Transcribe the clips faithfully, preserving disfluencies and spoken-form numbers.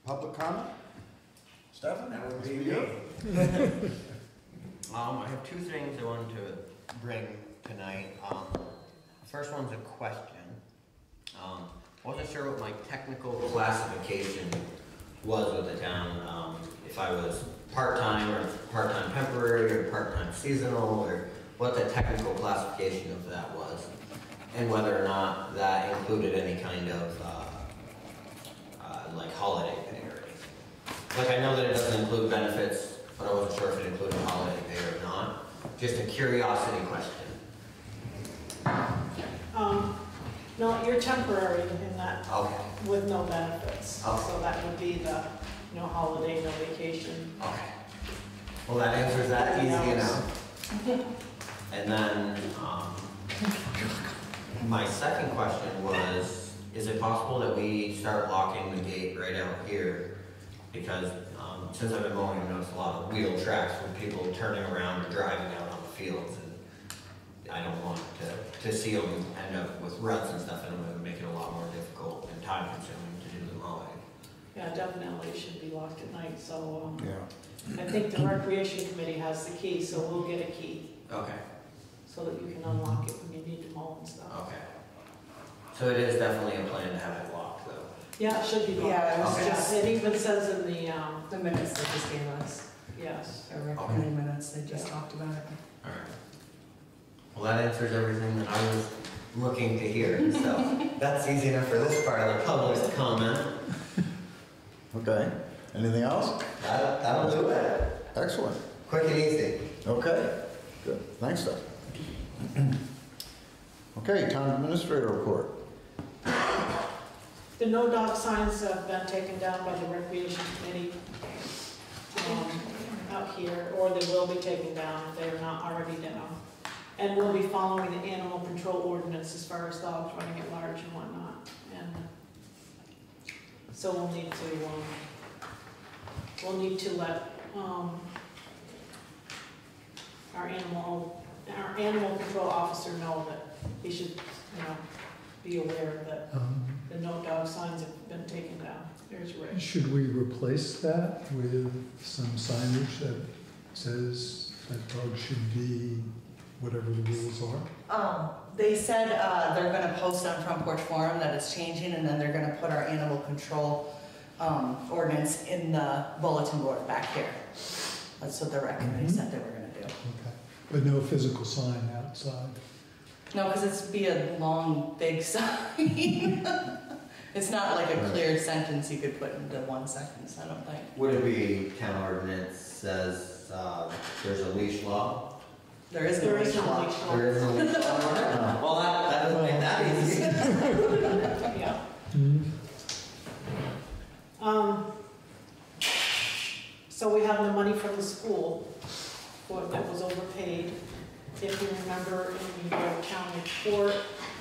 public comment? Stefan? That would be me. um, I have two things I wanted to bring tonight. Um, the first one's a question. Um, I wasn't sure what my technical classification was with the town. Um, if I was part-time or part-time temporary or part-time seasonal, or what the technical classification of that was, and whether or not that included any kind of uh, uh, like holiday pay or anything. Like, I know that it doesn't include benefits, but I wasn't sure if it included holiday pay or not. Just a curiosity question. Um, no, you're temporary in that, Okay. with no benefits. Okay. So that would be the no holiday, no vacation. Okay. Well, that answers that easy Everything enough. And then, um, my second question was, is it possible that we start locking the gate right out here? Because um, since I've been mowing, I've noticed a lot of wheel tracks with people turning around or driving out on the fields, and I don't want to, to see them end up with ruts and stuff, and it would make it a lot more difficult and time consuming to do the mowing. Yeah, definitely should be locked at night, so um, Yeah. I think the recreation committee has the key, so we'll get a key Okay, so that you can unlock it when you need to mow and stuff. okay. So it is definitely a plan to have it locked though. Yeah, it should be locked. Yeah, it was Okay. just It even says in the, um, the minutes they just gave us, yes. or recommended minutes, they just Yeah. talked about it. All right. Well, that answers everything that I was looking to hear, so that's easy enough for this part of the public's comment. Okay. Anything else? That, that'll do it. Excellent. Quick and easy. Okay. Good. Thanks, Stefan. Okay, town administrator report. The no dog signs have been taken down by the recreation committee um, out here, or they will be taken down if they are not already down. And we'll be following the animal control ordinance as far as dogs running at large and whatnot. And so we'll need to, um, we'll need to let um, our animal, our animal control officer know that he should, you know, be aware that Um, the no dog signs have been taken down. There's Rick. Should we replace that with some signage that says that dogs should be whatever the rules are? Um, they said, uh, they're gonna post on Front Porch Forum that it's changing, and then they're gonna put our animal control, um, ordinance in the bulletin board back here. That's what the rec committee Mhm. said they were gonna do. Okay, but no physical sign outside? No, because it's be a long, big sign. It's not like a clear sentence you could put into one sentence, I don't think. Would it be town ordinance says uh, there's a leash law? There is no There is leash no law. leash law. There is no leash law. Well, that, that doesn't make that easy. Yeah. Mhm. Um, so we have the money from the school, what that was overpaid. If you remember in the county report,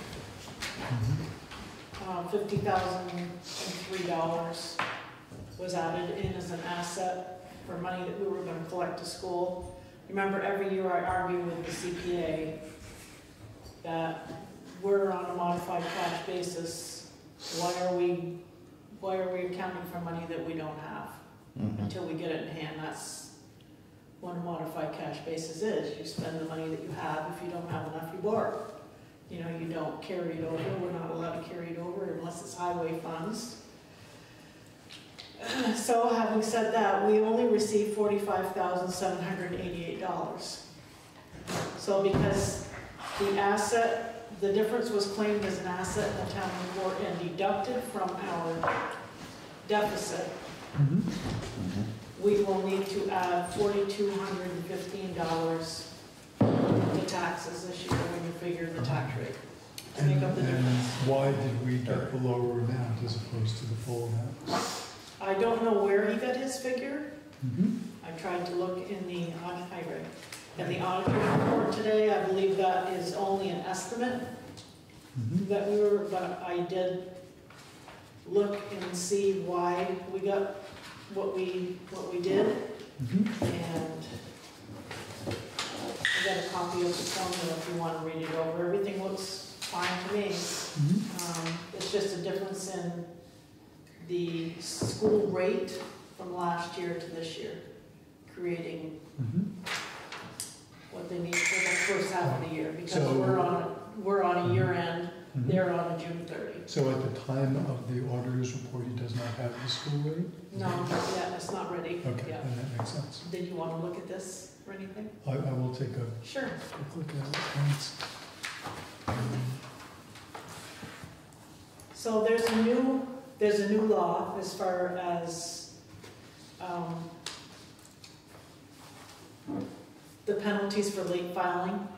uh, fifty thousand three dollars was added in as an asset for money that we were gonna collect to school. Remember, every year I argue with the C P A that we're on a modified cash basis. Why are we, why are we accounting for money that we don't have Mhm. until we get it in hand? That's what a modified cash basis is. You spend the money that you have. If you don't have enough, you borrow. You know, you don't carry it over. We're not allowed to carry it over unless it's highway funds. So having said that, we only received forty-five thousand seven hundred eighty-eight dollars. So because the asset, the difference was claimed as an asset in the town report and deducted from our deficit, Mhm. we will need to add four thousand two hundred fifteen dollars to taxes this year when you figure the tax rate to make up the And- difference. And why did we get the lower amount as opposed to the full amount? I don't know where he got his figure. Mhm. I tried to look in the, audit- I read, in the auditor report today. I believe that is only an estimate Mhm. that we were, but I did look and see why we got what we, what we did. Mhm. And I got a copy of the formula if you want to read it over. Everything looks fine to me. Mhm. Um, It's just a difference in the school rate from last year to this year, creating Mhm. what they need for the first half of the year, because So- we're on, we're on a year end, Mhm. they're on a June thirty. So at the time of the auditor's report, he does not have the school rate? No, not yet, it's not ready. Okay, Yeah. then that makes sense. Did you want to look at this or anything? I, I will take a Sure. quick look at it. Thanks. Um, So there's a new, there's a new law as far as, um, the penalties for late filing.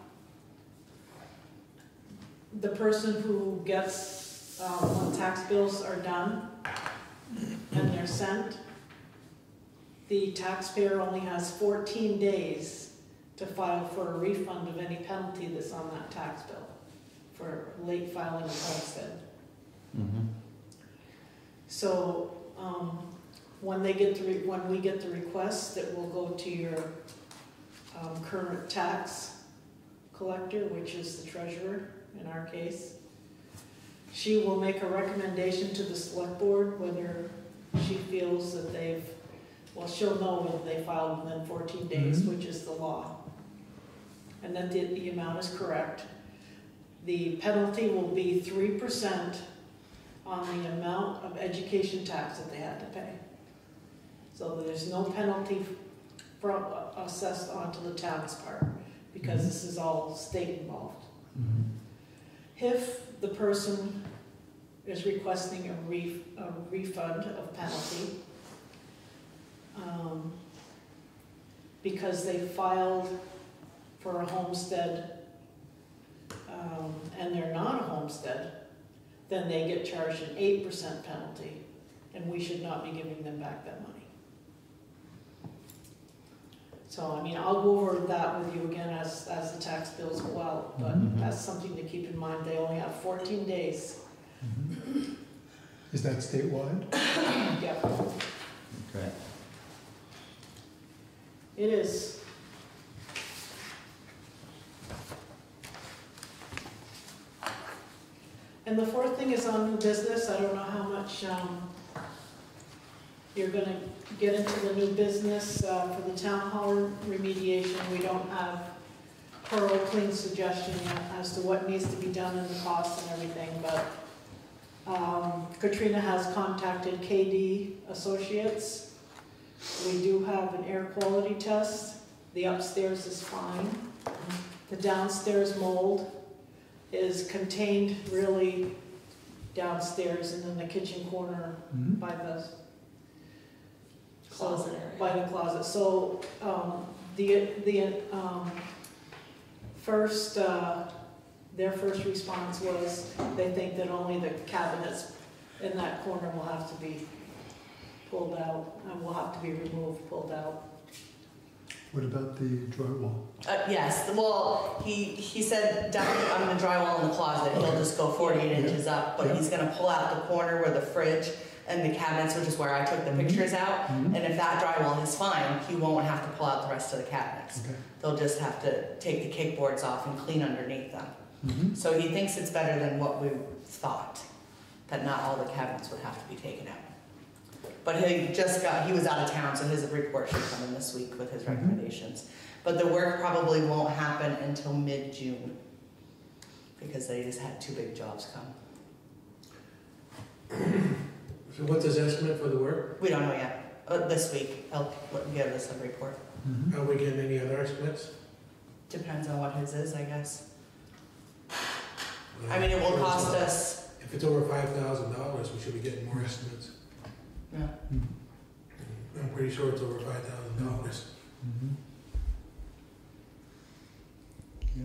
The person who gets, um, when tax bills are done and they're sent, the taxpayer only has fourteen days to file for a refund of any penalty that's on that tax bill for late filing of homestead. Mm-hmm. So, um, when they get the, re- when we get the request, it will go to your, um, current tax collector, which is the treasurer in our case. She will make a recommendation to the select board whether she feels that they've, well, she'll know whether they filed within fourteen days, Mhm. which is the law. And that the, the amount is correct. The penalty will be three percent on the amount of education tax that they had to pay. So there's no penalty from, assessed onto the town's part, because Mhm. this is all state involved. Mhm. If the person is requesting a re, a refund of penalty, um, because they filed for a homestead, um, and they're not a homestead, then they get charged an eight percent penalty, and we should not be giving them back that money. So, I mean, I'll go over that with you again as, as the tax bills go out, but Mhm. that's something to keep in mind, they only have fourteen days. Mhm. Is that statewide? Yep, Okay. it is. And the fourth thing is on new business, I don't know how much, um, you're gonna get into the new business, uh, for the town hall remediation. We don't have Pearl Clean's suggestion yet as to what needs to be done and the cost and everything, but, um, Katrina has contacted K D Associates. We do have an air quality test, the upstairs is fine. The downstairs mold is contained really downstairs and in the kitchen corner Mhm. by the Closet area. by the closet. So, um, the, the, um, first, uh, their first response was they think that only the cabinets in that corner will have to be pulled out, and will have to be removed, pulled out. What about the drywall? Uh, yes, well, he, he said down on the drywall in the closet, he'll just go forty-eight inches up, but Yeah. he's gonna pull out the corner where the fridge and the cabinets, which is where I took the Mhm. pictures out. Mhm. And if that drywall is fine, he won't have to pull out the rest of the cabinets. Okay. They'll just have to take the kickboards off and clean underneath them. Mhm. So he thinks it's better than what we thought, that not all the cabinets would have to be taken out. But he just got, he was out of town, so his report should come in this week with his Mhm. recommendations. But the work probably won't happen until mid-June, because they just had two big jobs come. So what's his estimate for the work? We don't know yet. Uh, this week, I'll let- give us a report. Mhm. Are we getting any other estimates? Depends on what his is, I guess. I mean, it will cost us, If it's over five thousand dollars, we should be getting more estimates. yeah. Mhm. I'm pretty sure it's over five thousand dollars. Mhm. Yeah.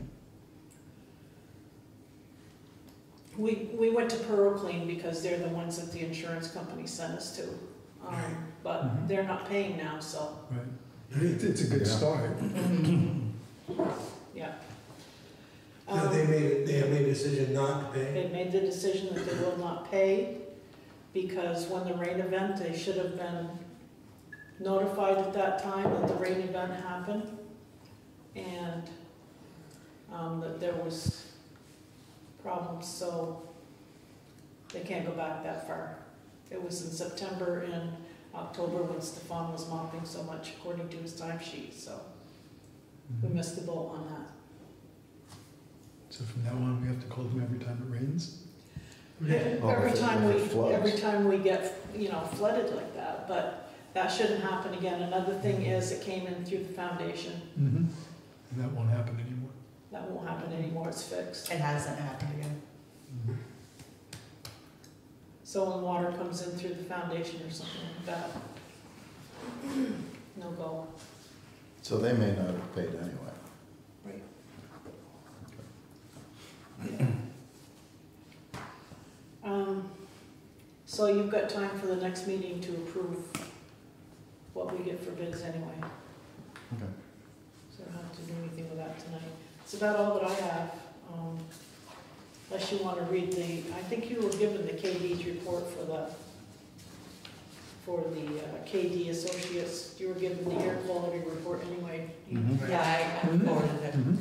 We, we went to Pearl Clean because they're the ones that the insurance company sent us to. Right. Um, but Mhm. they're not paying now, so, Right. It, it's a good Yeah. start. Mhm. yeah. So they Um, made, they have made a decision not to pay? They made the decision that they will not pay because when the rain event, they should have been notified at that time that the rain event happened. And, um, that there was problems, so they can't go back that far. It was in September and October when Stefan was mopping so much according to his timesheet, so we missed the boat on that. So from now on, we have to call them every time it rains? Oh, Every if it- time we, if it floods. every time we get, you know, flooded like that, but that shouldn't happen again. Another thing is it came in through the foundation. Mm-hmm. And that won't happen anymore. That won't happen anymore, it's fixed. It hasn't happened again. Mhm. So when water comes in through the foundation or something like that, no go. So they may not have paid anyway. Right. Um, so you've got time for the next meeting to approve what we get for bids anyway. Okay. So I don't have to do anything with that tonight. It's about all that I have, um, unless you want to read the, I think you were given the K D's report for the, for the uh, K D Associates. You were given the air quality report anyway. You- Mhm. Yeah, I I forwarded it. Mhm.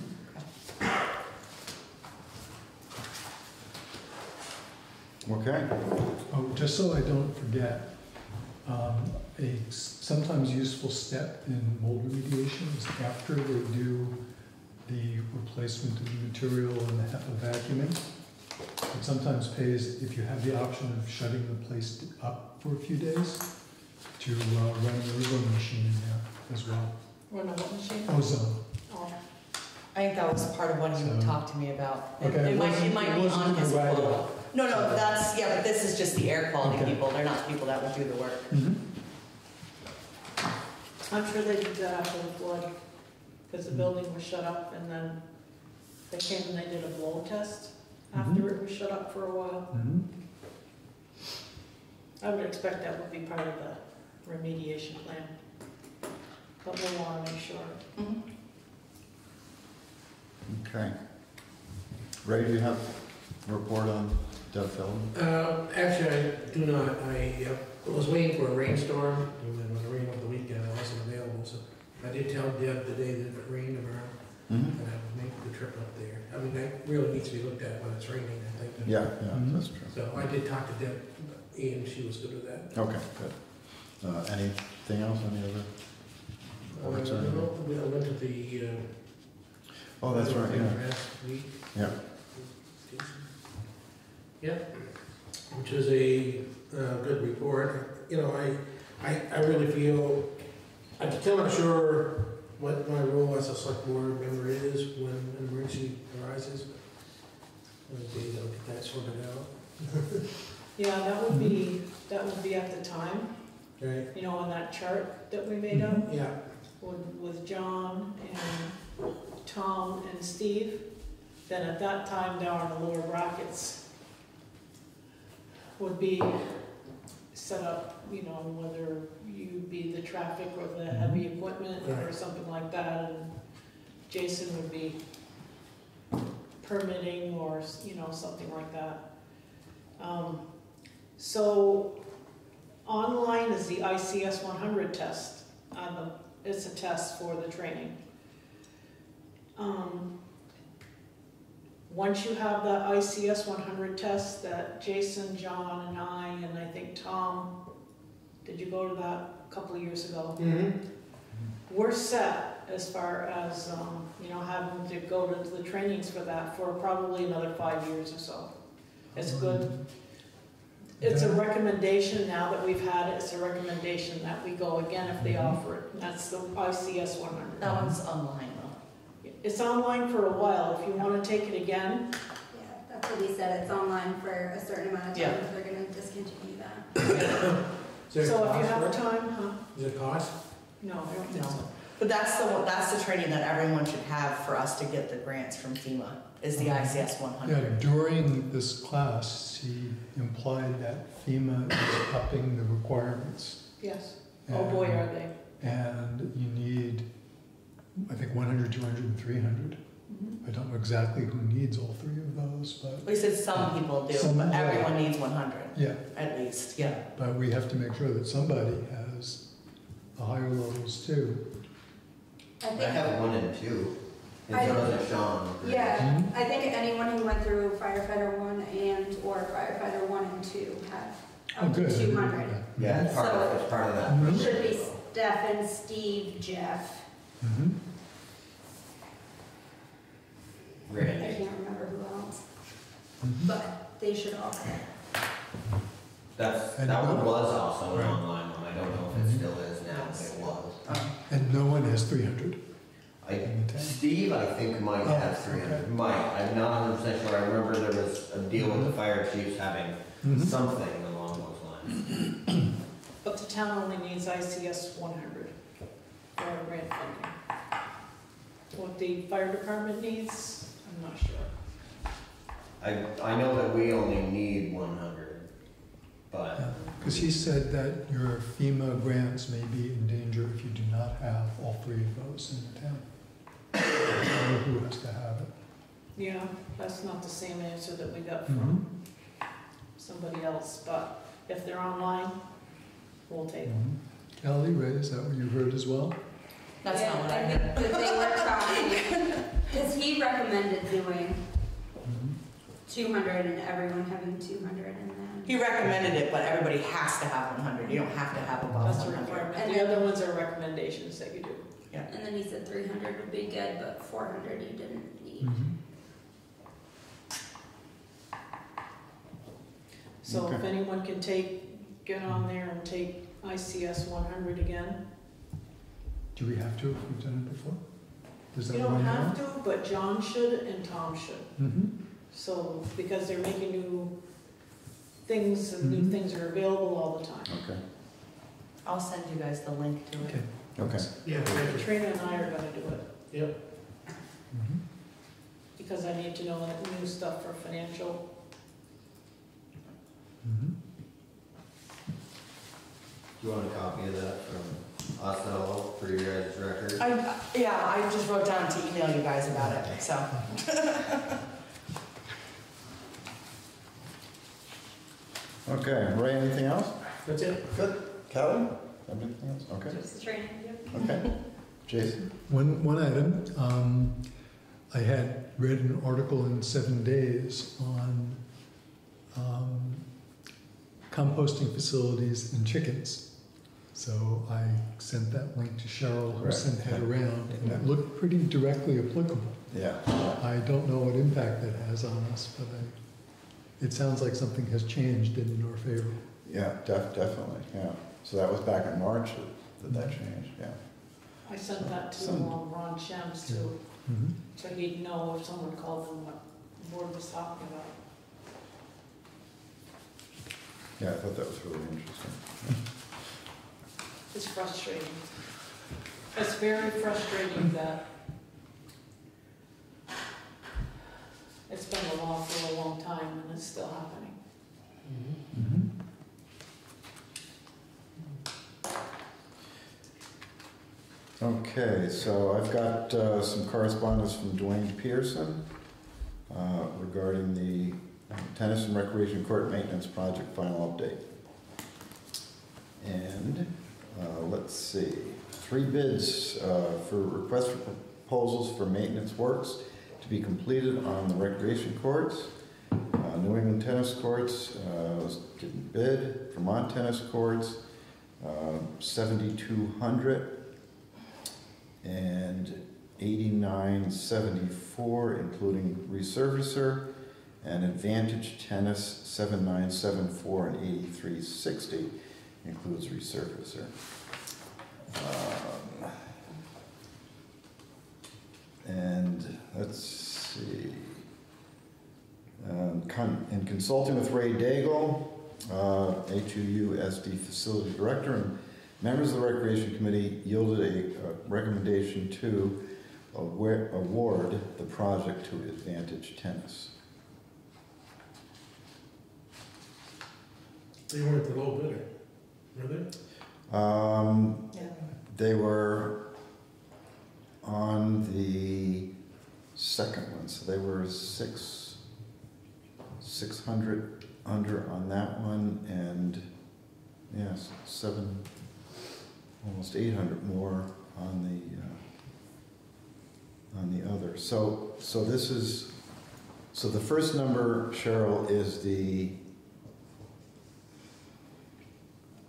Okay. Oh, just so I don't forget, um, a s- sometimes useful step in mold remediation is after they do the replacement of the material and the HEPA vacuuming. It sometimes pays, if you have the option of shutting the place up for a few days, to uh, run an ozone machine in there as well. Run a what machine? Ozone. Oh, I think that was part of what he So- talked to me about. It- Okay, It it might, it wasn't- might it be wasn't on his the wagon. quote. No, no, that's, yeah, but this is just the air quality Okay. people, they're not the people that would do the work. Mhm. I'm sure they did that after the flood, because the building was shut up and then they came and they did a blow test after it was shut up for a while. Mhm. I would expect that would be part of the remediation plan, but we'll want to make sure. Mhm. Okay. Ray, do you have a report on Deb Feldman? Uh, actually, I do not. I uh, was waiting for a rainstorm, and then when it rained over the weekend, I wasn't available, so I did tell Deb the day that if it rained tomorrow, Mm-hmm. that I would make the trip up there. I mean, that really needs to be looked at when it's raining, I think. Yeah, yeah, Mhm. that's true. So I did talk to Deb, and she was good with that. Okay, good. Uh, anything else, any other? Uh, Reports or anything? we- I went to the, uh. Oh, that's right, yeah. Last week. Yeah. Yeah, which is a uh, good report. You know, I, I, I really feel, I'm still not sure what my role as a select board member is when an emergency arises. One of the days I'll get that sorted out. Yeah, that would be, that would be at the time, Right? you know, on that chart that we made up Yeah, with, with John and Tom and Steve. Then at that time, down in the lower brackets would be set up, you know, whether you be the traffic or the heavy equipment or Right. something like that, and Jason would be permitting or, you know, something like that. Um, so online is the I C S one hundred test. On the, it's a test for the training. Um, Once you have that I C S one hundred test that Jason, John, and I, and I think Tom, did you go to that a couple of years ago? mm-hmm, We're set as far as, um, you know, having to go to the trainings for that for probably another five years or so. It's good. It's a recommendation now that we've had it, it's a recommendation that we go again if they offer it. And that's the I C S one hundred. That one's online though. It's online for a while. If you want to take it again, Yeah, that's what he said, it's online for a certain amount of Yeah. time, they're gonna discontinue that. is there a so if you cost have for the it? time, huh? Is it cost? No, I don't think No. so. But that's the, one- that's the training that everyone should have for us to get the grants from FEMA, is the I C S one Yeah, hundred. during this class, he implied that FEMA is upping the requirements. Yes. Oh boy, are they. And you need, I think, one hundred, two hundred, and three hundred. Mhm. I don't know exactly who needs all three of those, but, We said some people do, Some, but yeah. everyone needs one hundred, yeah. at least, yeah. But we have to make sure that somebody has the higher levels too. I I think, have one and two. And I- Jonathan and Sean. yeah, Mhm. I think anyone who went through firefighter one and or firefighter one and two have Oh, up to good. two hundred. Yeah, it's part of, it's part of that. Mhm. It should be Stefan, Steve, Jeff. Mhm. I Randy. can't remember who else, Mhm. but they should all have it. That's, And that one no- was also an Right. online one, I don't know if Mhm. it still is now, but it was. And no one has three hundred. I, In the tank? Steve, I think might Oh, have three hundred, okay. might, I'm not hundred percent sure, I remember there was a deal with the fire chiefs having Mhm. something along those lines. But the town only needs I C S one hundred for our grant funding. What the fire department needs, I'm not sure. I, I know that we only need one hundred, but, Because he said that your FEMA grants may be in danger if you do not have all three of those in the town. I don't know who has to have it. Yeah, that's not the same answer that we got from somebody else, but if they're online, we'll take them. Mhm. Kelly, Ray, is that what you heard as well? That's not what I Yeah, heard. think that they were talking, because he recommended doing Mhm. two hundred and everyone having two hundred and then. He recommended it, but everybody has to have one hundred. You don't have to have above That's a one hundred. requirement. And The then- other ones are recommendations that you do. And then he said three hundred would be good, but four hundred you didn't need. Mhm. So if Okay. anyone can take, get on there and take I C S one hundred again. Do we have to if we've done it before? Does You that don't one have to, but John should and Tom should. Mm-hmm. So, because they're making new things and new Mhm. things are available all the time. Okay, I'll send you guys the link to it. Okay. okay. Yeah, thank you. Katrina and I are gonna do it, Yep. Mhm. because I need to know that new stuff for financial. Mhm. do you want a copy of that from us at all, for your guys' record? I, yeah, I just wrote down to email you guys about it, so. Okay, Ray, anything else? That's it. Good. Kelly? Anything else? Okay, Just training you. okay. Jason? One, one item, um, I had read an article in Seven Days on, um, composting facilities and chickens. So I sent that link to Cheryl, who Right. sent that around, and it looked pretty directly applicable. Yeah. I don't know what impact that has on us, but I, it sounds like something has changed in your favor. Yeah, def, definitely, yeah. So that was back in March that that changed, yeah. I sent that to Some- um, Ron Shems too, Mm-hmm. so he'd know if someone called him what the board was talking about. Yeah, I thought that was really interesting. It's frustrating. It's very frustrating that it's been a law for a long time and it's still happening. Mm-hmm. Okay, so I've got uh, some correspondence from Dwayne Pearson uh, regarding the tennis and recreation court maintenance project final update. And uh, let's see, three bids uh, for request for proposals for maintenance works to be completed on the recreation courts. Uh, New England Tennis Courts uh, was getting bid, Vermont Tennis Courts, uh, seventy-two hundred and eighty-nine seventy-four, including resurfacer, and Advantage Tennis seven nine seven four and eighty-three sixty includes resurfacer. Um, and let's see. Um, con- in consulting with Ray Daigle, uh, H U U S D Facility Director, and members of the Recreation Committee yielded a, a recommendation to awa- award the project to Advantage Tennis. They weren't the low bidder, were they? Um, Yeah. they were on the second one, so they were six, six hundred under on that one, and yes, seven, almost eight hundred more on the uh, on the other. So, so this is, so the first number, Cheryl, is the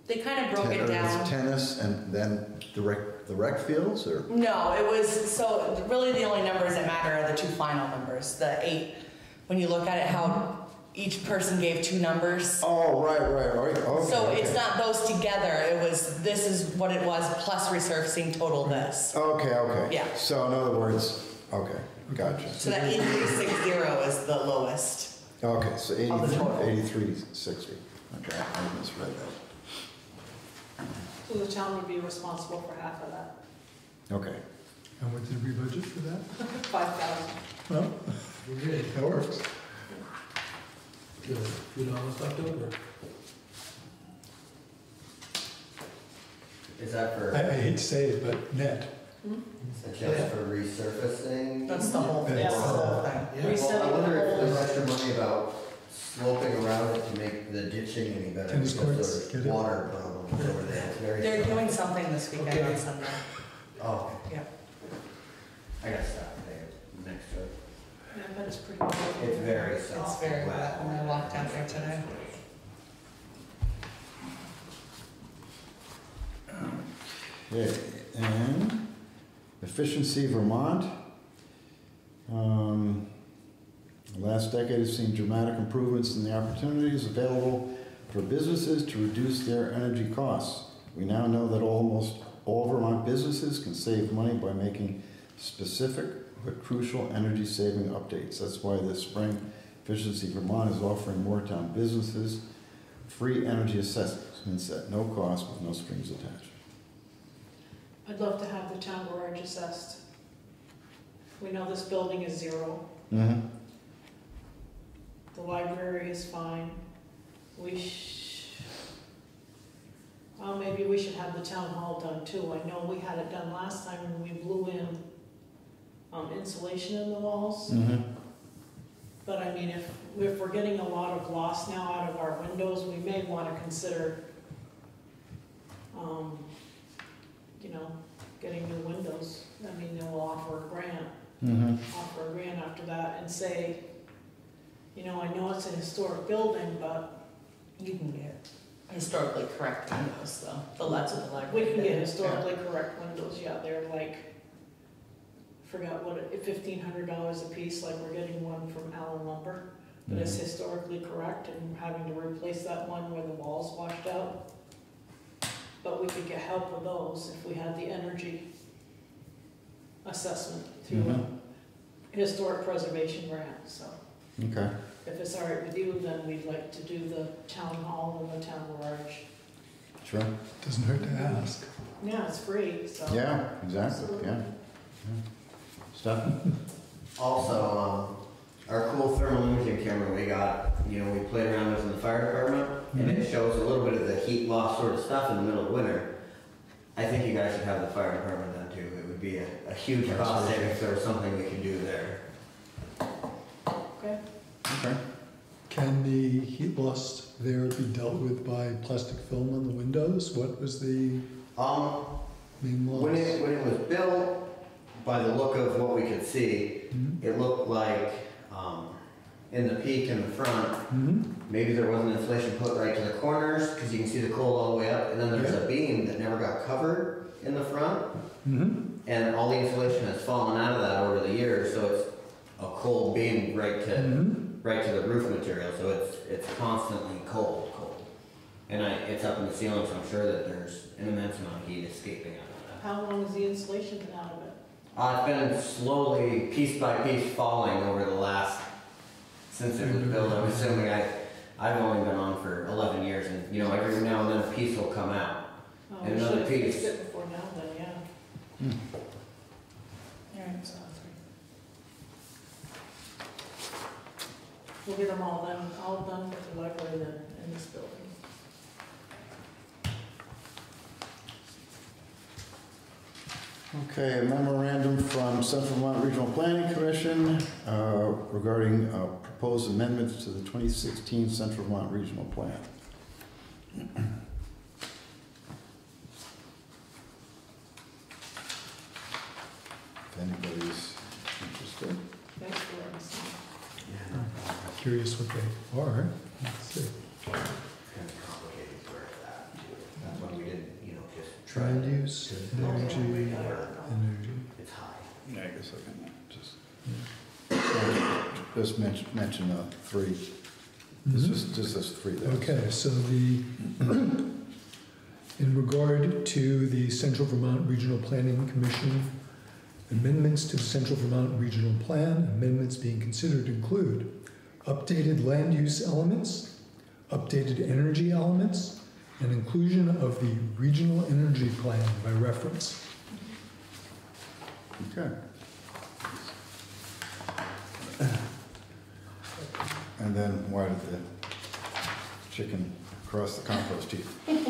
They kind of broke Ten- it or it's down. Tennis and then the rec, the rec fields, or? No, it was, so really the only numbers that matter are the two final numbers, the eight. When you look at it, how each person gave two numbers. Oh, right, right, right, okay. So it's okay. not those together, it was, this is what it was, plus resurfacing total this. Okay, okay. Yeah. So in other words, okay, gotcha. So that eighty-three sixty is the lowest. Okay, so Of the total. eighty-three, eighty-three sixty. Okay, I misread that. So the town would be responsible for half of that, Okay. And what did we budget for that? five thousand. Well, Okay, that works. good. A few dollars left over. Is that for, I, I hate to say it, but net. is that just for resurfacing? That's the whole thing, that's the whole thing. Yeah. Reset- Well, I wonder if there's extra money about sloping around it to make the ditching any better. Tennis because courts, there's get it? water problems over there, it's very. They're doing something this weekend Okay. on Sunday. Oh, Yeah. I gotta stop there next to it. Yeah, but it's pretty. good. It's very soft. It's very wet. wet when I walked out there today. Okay, and Efficiency Vermont. Um, the last decade has seen dramatic improvements in the opportunities available for businesses to reduce their energy costs. We now know that almost all Vermont businesses can save money by making specific but crucial energy saving updates. That's why this spring Efficiency Vermont is offering Moortown businesses free energy assessments at no cost with no strings attached. I'd love to have the town garage assessed. We know this building is zero, Mm-hmm. the library is fine. We sh, well, maybe we should have the town hall done too. I know we had it done last time when we blew in, um, insulation in the walls. Mm-hmm. But I mean, if, if we're getting a lot of loss now out of our windows, we may wanna consider, um, you know, getting new windows. I mean, they'll offer a grant, Mm-hmm. offer a grant after that and say, you know, I know it's a historic building, but You can get historically correct windows though, the lets of the we library. can get historically correct windows, yeah, they're like, forgot what, it fifteen hundred dollars a piece, like we're getting one from Allen Lumber. But it's historically correct and having to replace that one where the wall's washed out. But we could get help with those if we had the energy assessment through Mhm. a historic preservation grant, so. Okay. If it's all right with you, then we'd like to do the town hall and the town garage. Sure. Doesn't hurt to ask. Yeah, it's free, so. Yeah, exactly, yeah. Stuff? Also, um, our cool thermal imaging camera we got, you know, we played around with in the fire department, and it shows a little bit of the heat loss sort of stuff in the middle of winter. I think you guys should have the fire department done too. It would be a, a huge cost savings if there was something we could do there. Okay, Okay. Can the heat loss there be dealt with by plastic film on the windows? What was the Um, main loss? when it, when it was built, by the look of what we could see, Mhm. it looked like, um, in the peak in the front, Mhm. maybe there wasn't insulation put right to the corners, because you can see the cold all the way up, and then there's a beam that never got covered in the front, Mhm. and all the insulation has fallen out of that over the years, so it's a cold beam right to, Mhm. right to the roof material, so it's, it's constantly cold, cold. And I, it's up in the ceiling, so I'm sure that there's an immense amount of heat escaping out of that. how long has the insulation been out of it? Uh, it's been slowly, piece by piece, falling over the last, since it was built. I'm assuming I, I've only been on for eleven years, and you know, every now and then a piece will come out. Oh, And we another should have fixed piece. it before now then, yeah. Alright, So, We'll get them all done, all done with the library then, in this building. Okay, a memorandum from Central Vermont Regional Planning Commission uh, regarding uh, proposed amendments to the twenty sixteen Central Vermont Regional Plan. If anybody's interested. Thanks for letting us know. Curious what they are. Let's see. Kind of complicated for that. try Land to use, get energy, it. energy. It's high. Yeah, I guess I can just, just mention, mention uh, three. It's Mhm. just, just this three there. Okay, so the, in regard to the Central Vermont Regional Planning Commission, amendments to the Central Vermont Regional Plan, amendments being considered include updated land use elements, updated energy elements, and inclusion of the Regional Energy Plan by reference. Okay. And then why did the chicken cross the compost heap?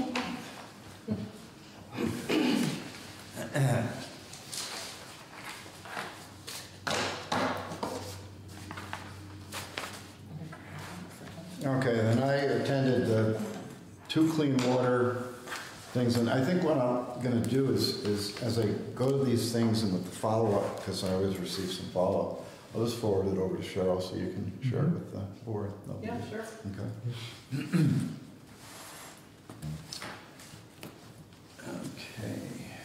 Okay, then I attended the two clean water things, and I think what I'm gonna do is, is as I go to these things and with the follow-up, because I always receive some follow-up, I'll just forward it over to Cheryl so you can share it with the board. No Yeah, biggie. sure. Okay. Okay.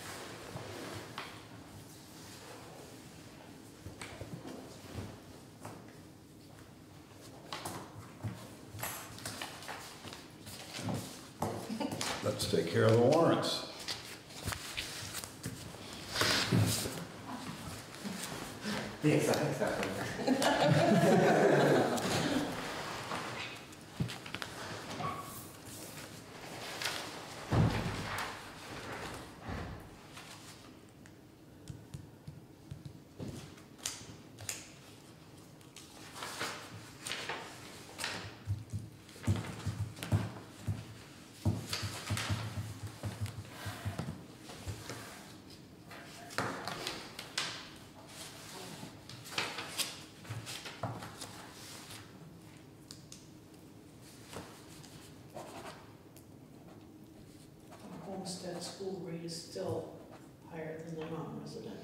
Let's take care of the warrants. Yes, exactly. Homestead school rate is still higher than the non-residential.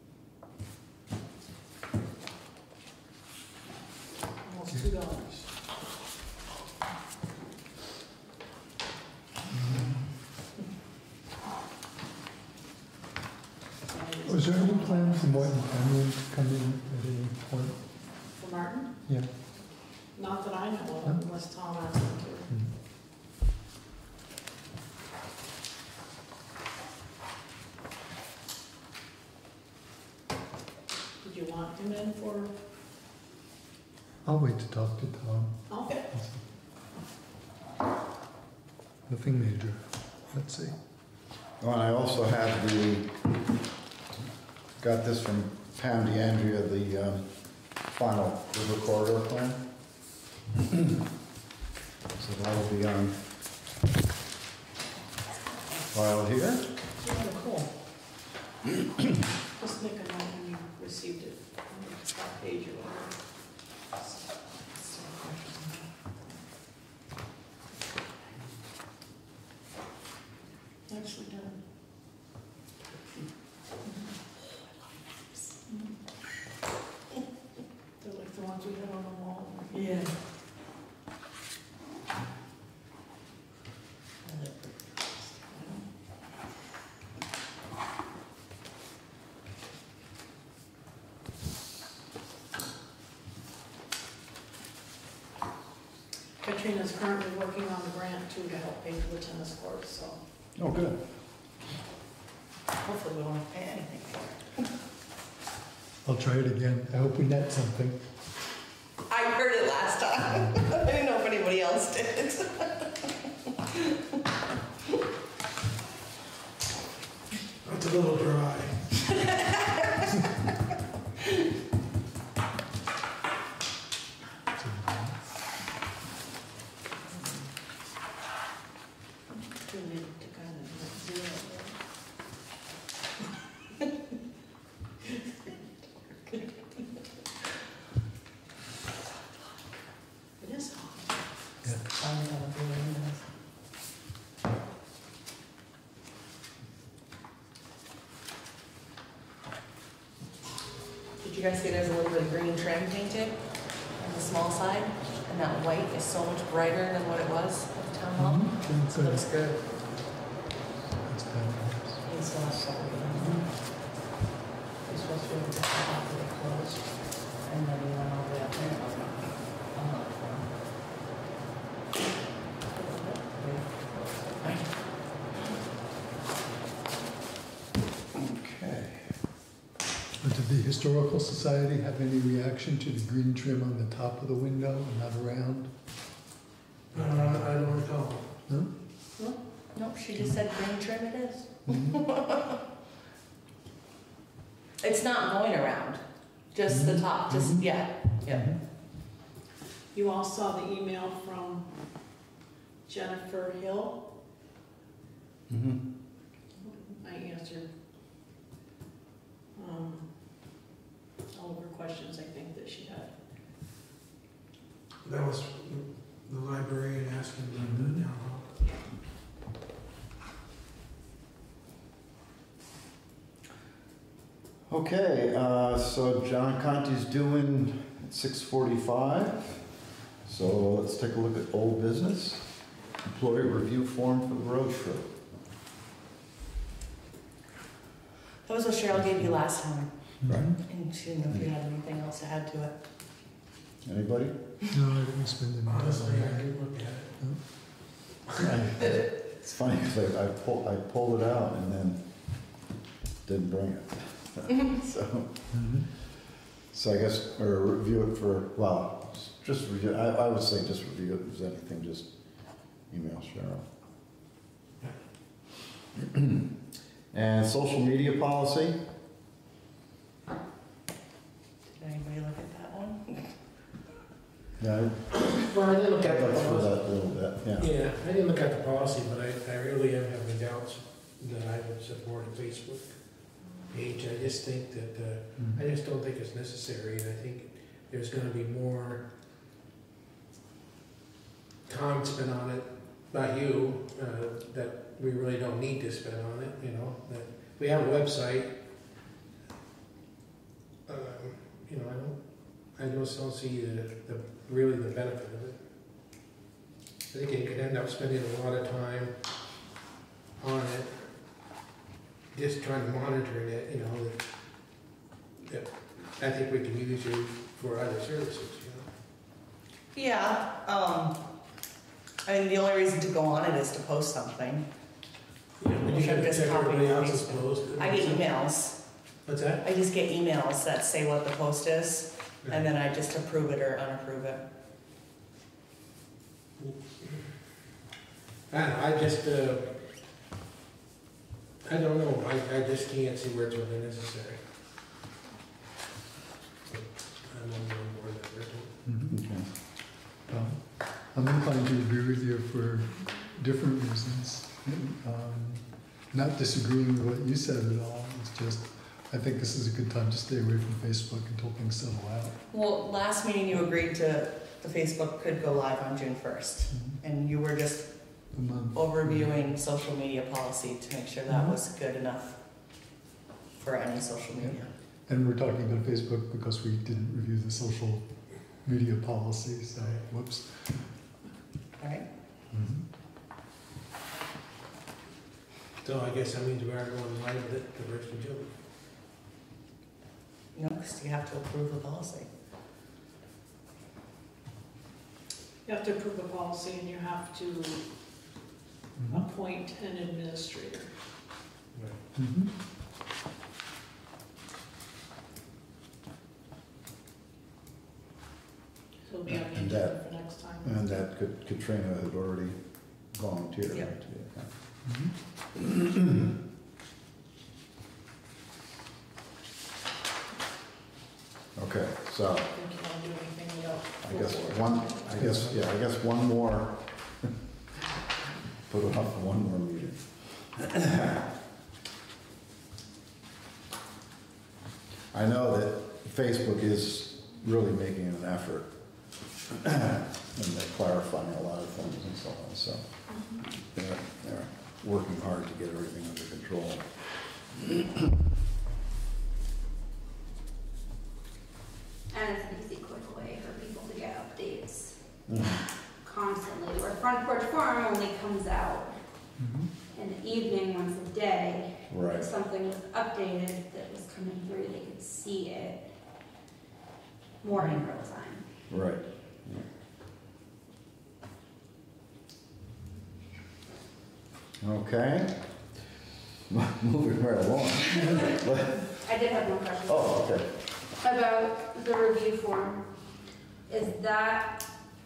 Almost two dollars. Was there any plan for Morton Cameron to come in at any point? For Martin? Yeah. Not that I know of, unless Tom asked him to. Mm. Did you want him in for, I'll wait to talk to Tom. okay, Nothing major. Let's see. Oh, and I also have the, got this from Pam DeAndrea, the um, final river corridor plan. So that'll be on file here. yeah, cool. Just make a note when you received it, on the top page or whatever. Nicely done. They're like the ones we had on the wall. Yeah. Katrina's currently working on the grant too to help pay for the tennis courts, so Oh, good. Hopefully we won't have to pay anything for it. I'll try it again. I hope we net something. I heard it last time. I didn't know if anybody else did. It's a little dry. too late to kind of net zero there. It is hot. Yeah. I don't know if anyone does. Did you guys see there's a little bit of green trim painted on the small side? And that white is so much brighter than what it was at the town hall. Mhm. It looks good. That's bad. still have to read them. You're supposed to be able to get that after they close. And then you went all the way up there. I'm not for Okay. But did the Historical Society have any reaction to the green trim on the top of the window and not around? Uh, I don't recall. No? Nope, she just said green trim it is. Mhm. It's not going around, just the top, just, Mhm. yeah, yeah. Mhm. You all saw the email from Jennifer Hill. Mm-hmm. I answered um, all of her questions, I think, that she had. That was the librarian asking about the town hall. Okay, uh, so John Conti's doing at six forty-five. So let's take a look at old business. Employee review form for the road trip. That was what Cheryl gave you last time, Right. and she didn't know if you had anything else to add to it. Anybody? No, I didn't spend any time Honestly, on I that. didn't look at it. It's funny because I, I pulled, I pulled it out and then didn't bring it. So, Mhm. so I guess, or review it for, well, just review, I, I would say just review it. If there's anything, just email Cheryl. And social media policy. Did anybody look at that one? Yeah, Well, I didn't look I at got the through policy. that a little bit, yeah. Yeah, I didn't look at the policy, but I, I really am having doubts that I would support a Facebook page. I just think that, uh, Mhm. I just don't think it's necessary, and I think there's gonna be more time spent on it by you, uh, that we really don't need to spend on it, you know, that we have a website. Um, you know, I don't, I just don't see the, the, really the benefit of it. I think you could end up spending a lot of time on it, just trying to monitor it, you know, that, that I think we can use you for other services, you know? Yeah, um, I mean, the only reason to go on it is to post something. Yeah, but you Should gotta just check copy everybody and else's paste it. post. I get emails, What's that? I just get emails that say what the post is, and then I just approve it or unapprove it. I don't know, I just, uh, I don't know, I, I just can't see where it's really necessary. I'm on board with that, Rick. Mhm. Okay. Well, I'm inclined to agree with you for different reasons. Um, Not disagreeing with what you said at all, it's just, I think this is a good time to stay away from Facebook until things settle out. Well, last meeting you agreed to, the Facebook could go live on June first, and you were just A month. overviewing social media policy to make sure that Mhm. was good enough for any social media. And we're talking about Facebook because we didn't review the social media policy, so whoops. All right? Mhm. So I guess that means we are going live with it the first of June. No, because you have to approve the policy. You have to approve the policy and you have to Mhm. appoint an administrator. Mhm. So it'll be on the And agenda for next time. And that could, Katrina had already volunteered, Yep. right? to be a- Mhm. Okay, so I don't think you want to do anything without. I guess full board. one, I guess, yeah, I guess one more, put it off for one more meeting. I know that Facebook is really making an effort and they're clarifying a lot of things and so on, so they're, they're working hard to get everything under control. And it's an easy, quick way for people to get updates Mhm. constantly, where Front Porch Forum only comes out Mhm. in the evening, once a day. Right. If something was updated that was coming through, they could see it more in real time. Right. Okay. Moving right along. I did have one question. Oh, okay. About the review form. Is that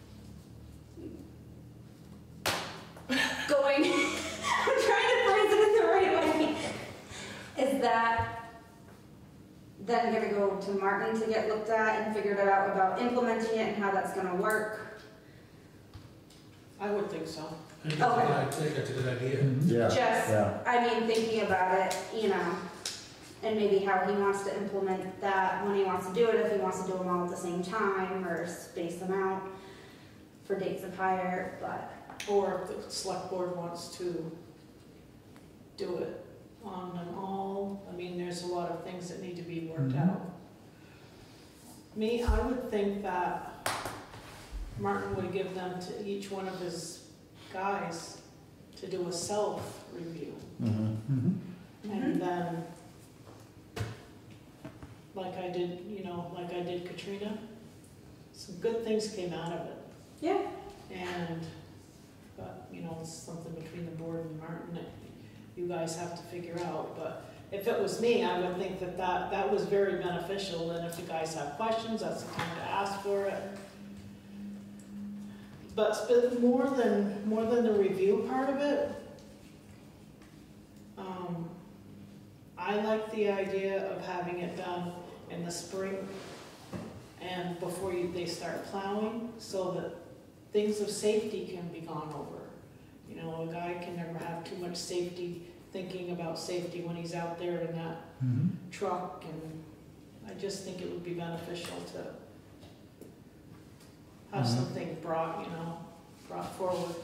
going, I'm trying to phrase it in the right way. Is that then gonna go to Martin to get looked at and figured out about implementing it and how that's gonna work? I would think so. I think that's a good- I think that's a good idea. Mhm. Yeah. Just, Yeah. I mean, thinking about it, you know, and maybe how he wants to implement that, when he wants to do it, if he wants to do them all at the same time, or space them out for dates of hire, but, Or if the select board wants to do it on them all. I mean, there's a lot of things that need to be worked Mhm. out. Me, I would think that Martin would give them to each one of his guys to do a self-review. Mhm. Mhm. And then, like I did, you know, like I did Katrina, some good things came out of it. yeah. And, but, you know, it's something between the board and Martin that you guys have to figure out. But if it was me, I would think that that, that was very beneficial. And if you guys have questions, that's the time to ask for it. But sp- more than, more than the review part of it, um, I like the idea of having it done in the spring and before you, they start plowing, so that things of safety can be gone over. You know, a guy can never have too much safety, thinking about safety when he's out there in that Mhm. truck, and I just think it would be beneficial to have Mhm. something brought, you know, brought forward.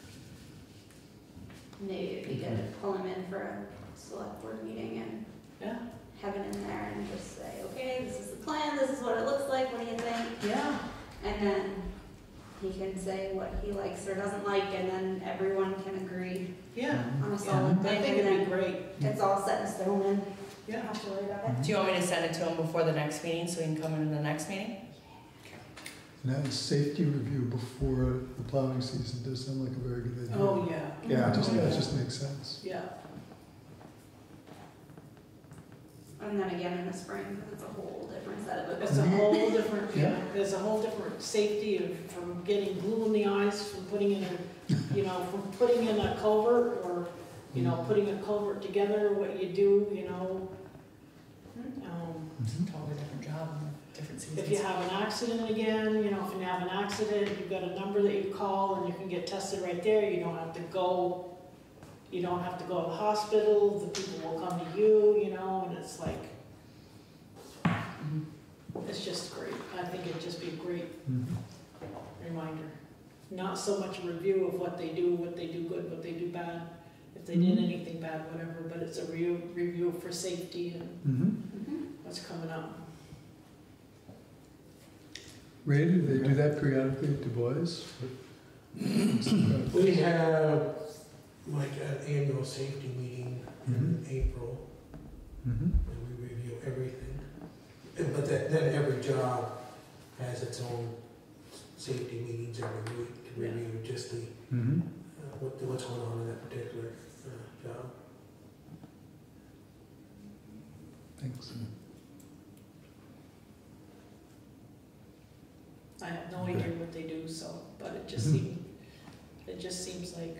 Maybe it'd be good to pull him in for a select board meeting and Yeah. have it in there and just say, okay, this is the plan, this is what it looks like, what do you think? Yeah. And then he can say what he likes or doesn't like, and then everyone can agree Yeah. on a Yeah. solid I thing, think and it'd be then great. it's all set in stone and you Yeah. don't have to worry about it. Do you want me to send it to him before the next meeting so he can come in the next meeting? And that safety review before the plowing season does sound like a very good idea. Oh, yeah. Yeah, it just, Oh, it yeah. just makes sense. Yeah. And then again in the spring, it's a whole different set of It's a equipment. whole different, yeah, Yeah. there's a whole different safety of, from getting glue in the eyes, from putting in a, you know, from putting in a culvert, or, you know, putting a culvert together, what you do, you know. Um, It's a totally different job and different seasons. If you have an accident again, you know, if you have an accident, you've got a number that you call and you can get tested right there, you don't have to go, you don't have to go to the hospital, the people will come to you, you know, and it's like, Mhm. it's just great. I think it'd just be a great Mhm. reminder. Not so much a review of what they do, what they do good, what they do bad, if they did anything bad, whatever, but it's a review, review for safety and Mhm. Mhm. what's coming up. Ray, do they do that periodically at Du Bois? We have like an annual safety meeting in April, Mhm. and we review everything. And- But then, then every job has its own safety meetings every week to Yeah. review just the, Mhm. uh, what, what's going on in that particular uh, job. Thanks. I have no idea what they do, so, but it just Mhm. seemed, it just seems like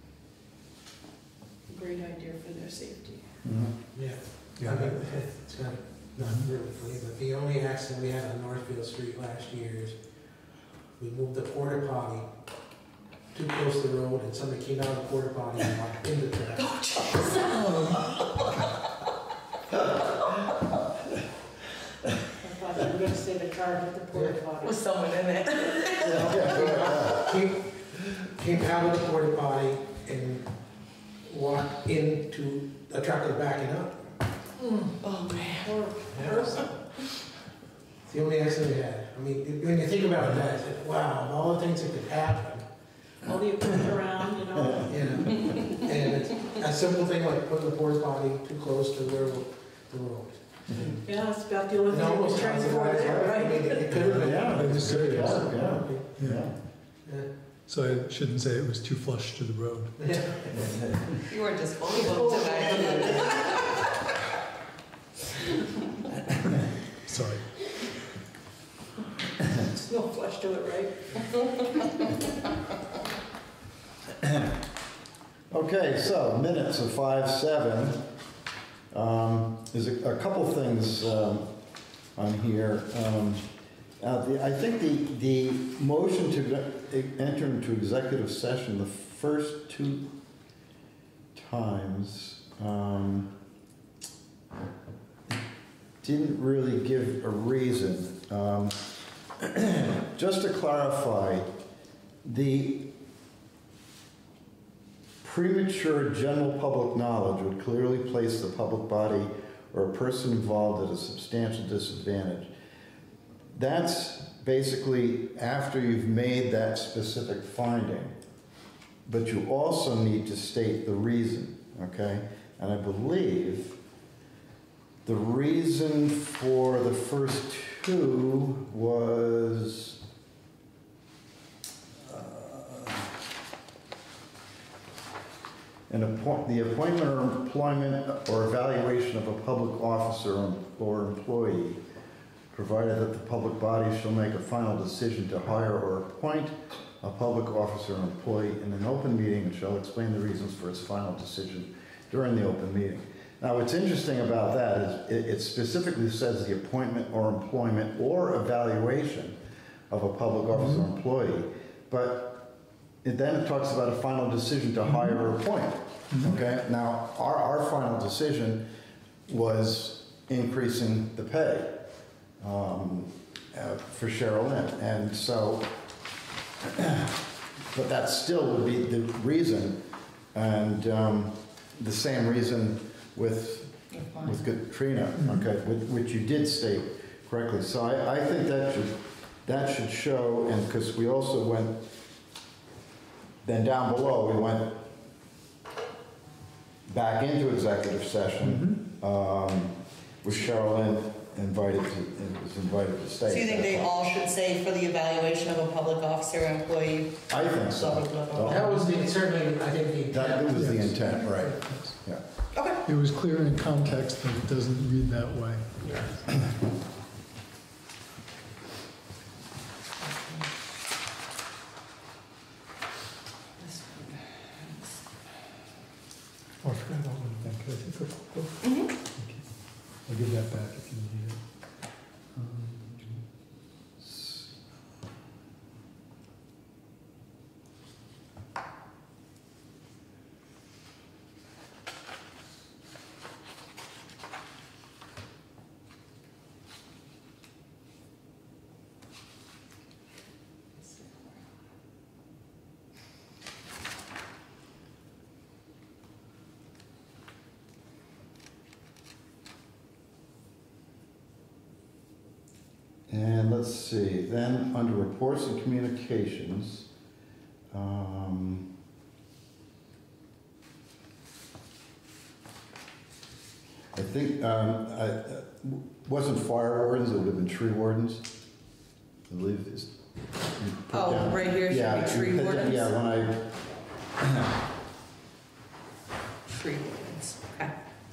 a great idea for their safety. Mhm. Yeah. Yeah. I mean, it's kind of not really funny, but the only accident we had on Northfield Street last year is we moved the porta potty too close to the road, and somebody came out of the porta potty and walked in the track. I thought you were gonna say the car hit the porta potty. Was someone in it? Came, came out of the porta potty and walked into a truck that was backing up. Oh, man. Poor Yeah. person. It's the only accident we had. I mean, when you think about that, it's like, wow, of all the things that could happen, all the equipment around, you know. Yeah, and it's a simple thing like putting the porta potty too close to where the road. Yeah, that's about the only It thing we almost can train has a for wide there, I mean, right? it it could have been. Yeah, it was serious. Yeah, Yeah. yeah. Yeah. So I shouldn't say it was too flush to the road. Yeah. You were just full of them tonight. Sorry. There's no flush to it, right? Okay, so minutes of five seven. Um, there's a, a couple things um, on here. Um, uh, the, I think the the motion to e- enter into executive session the first two times um, didn't really give a reason. Um, just to clarify, the premature general public knowledge would clearly place the public body or a person involved at a substantial disadvantage. That's basically after you've made that specific finding, but you also need to state the reason, okay? And I believe the reason for the first two was An appoint, the appointment or employment or evaluation of a public officer or employee, provided that the public body shall make a final decision to hire or appoint a public officer or employee in an open meeting and shall explain the reasons for its final decision during the open meeting. Now, what's interesting about that is it, it specifically says the appointment or employment or evaluation of a public officer or employee, but it then it talks about a final decision to hire or appoint. Okay, now our, our final decision was increasing the pay um, uh, for Cheryl Lynn, and so, but that still would be the reason, and um, the same reason with with Katrina, okay, which, which you did state correctly. So I, I think that should that should show, and because we also went. Then down below, we went back into executive session, um, with Cheryl Lynn invited to, was invited to stay. So you think they all should say for the evaluation of a public officer or employee? I think so. That was the, certainly, I think the. That was the Yes. intent, right, yeah. Okay. It was clear in context, but it doesn't read that way. Oh, I forgot about one thing. Could I take a photo? Mhm. Thank you. I'll give that back if you need it. Um, And let's see, then under reports and communications, um, I think, um, I, uh, wasn't fire wardens, it would have been tree wardens, I believe is. you put Oh, down- right here Yeah, should be you tree put down- wardens? Yeah, when I, Tree wardens, okay.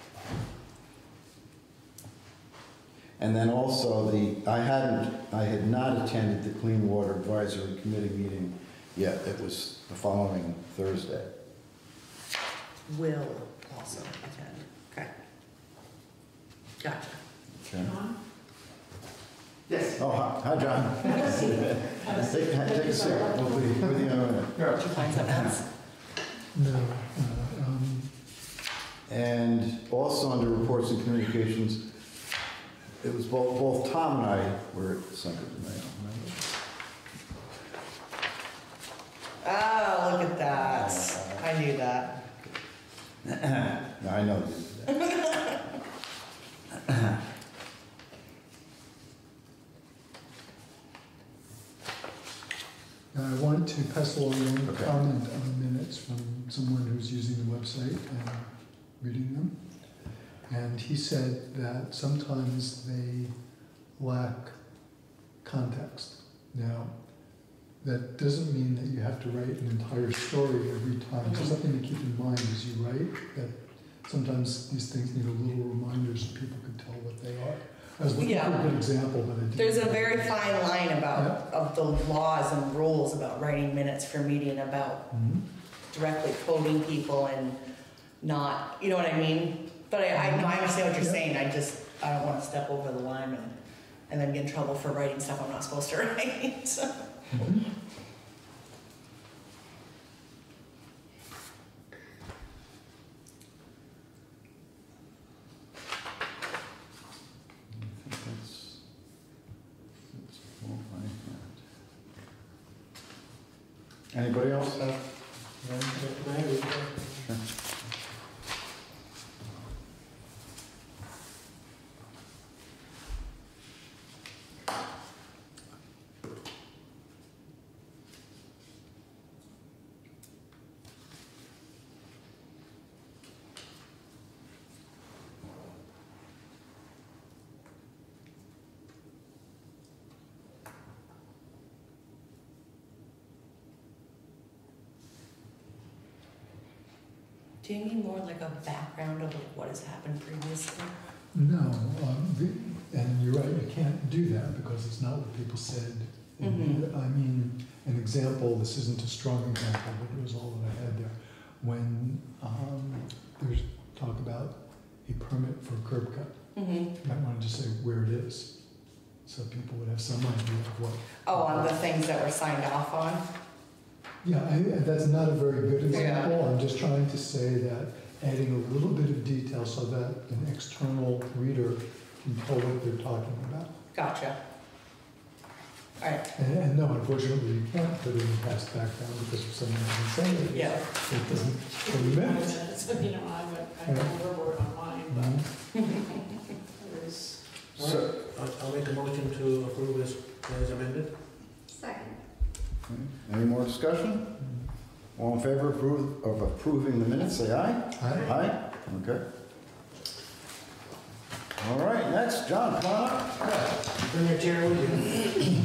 and then also the, I hadn't, I had not attended the Clean Water Advisory Committee meeting yet, it was the following Thursday. Will also attend, okay. Gotcha. Okay. John? Yes. Oh, hi, hi, John. Take, take a seat, we'll be with you in a minute. Did you find something else? No, uh, um, And also under reports and communications, it was both, both Tom and I were at Cinco de Mayo, remember? Oh, look at that. I knew that. No, I know you did that. I want to pass along one Okay. comment on the minutes from someone who's using the website and reading them. And he said that sometimes they lack context. Now, that doesn't mean that you have to write an entire story every time. So something to keep in mind as you write, that sometimes these things need a little reminder so people can tell what they are. I was looking for Yeah. a good example, but I didn't. There's a very fine line about, of the laws and rules about writing minutes for meeting, about Mhm. directly quoting people and not, you know what I mean? But I, I, I understand what you're Yeah. saying, I just, I don't wanna step over the line and, and then get in trouble for writing stuff I'm not supposed to write. Mhm. I think that's, that's all I had. Anybody else have? Maybe. Do you mean more like a background of like what has happened previously? No, um, the- and you're right, you can't do that because it's not what people said. Mhm. I mean, an example, this isn't a strong example, but it was all that I had there. When um, there's talk about a permit for curb cut, Mm-hmm. you might want to just say where it is, so people would have some idea of what. Oh, on the things that were signed off on? Yeah, I, that's not a very good Yeah. example. I'm just trying to say that adding a little bit of detail so that an external reader can tell what they're talking about. Gotcha. All right, And, and no, unfortunately, you can't put in the past background because if someone doesn't say it, yeah. it doesn't show the minutes. You know, I would, I don't remember it on mine, but it is. So, I'll, I'll make a motion to approve as, as amended. Second. any more discussion? All in favor of approve- of approving the minutes, say aye. Aye. Aye, okay. All right, next, John, come on up. Bring your chair with you.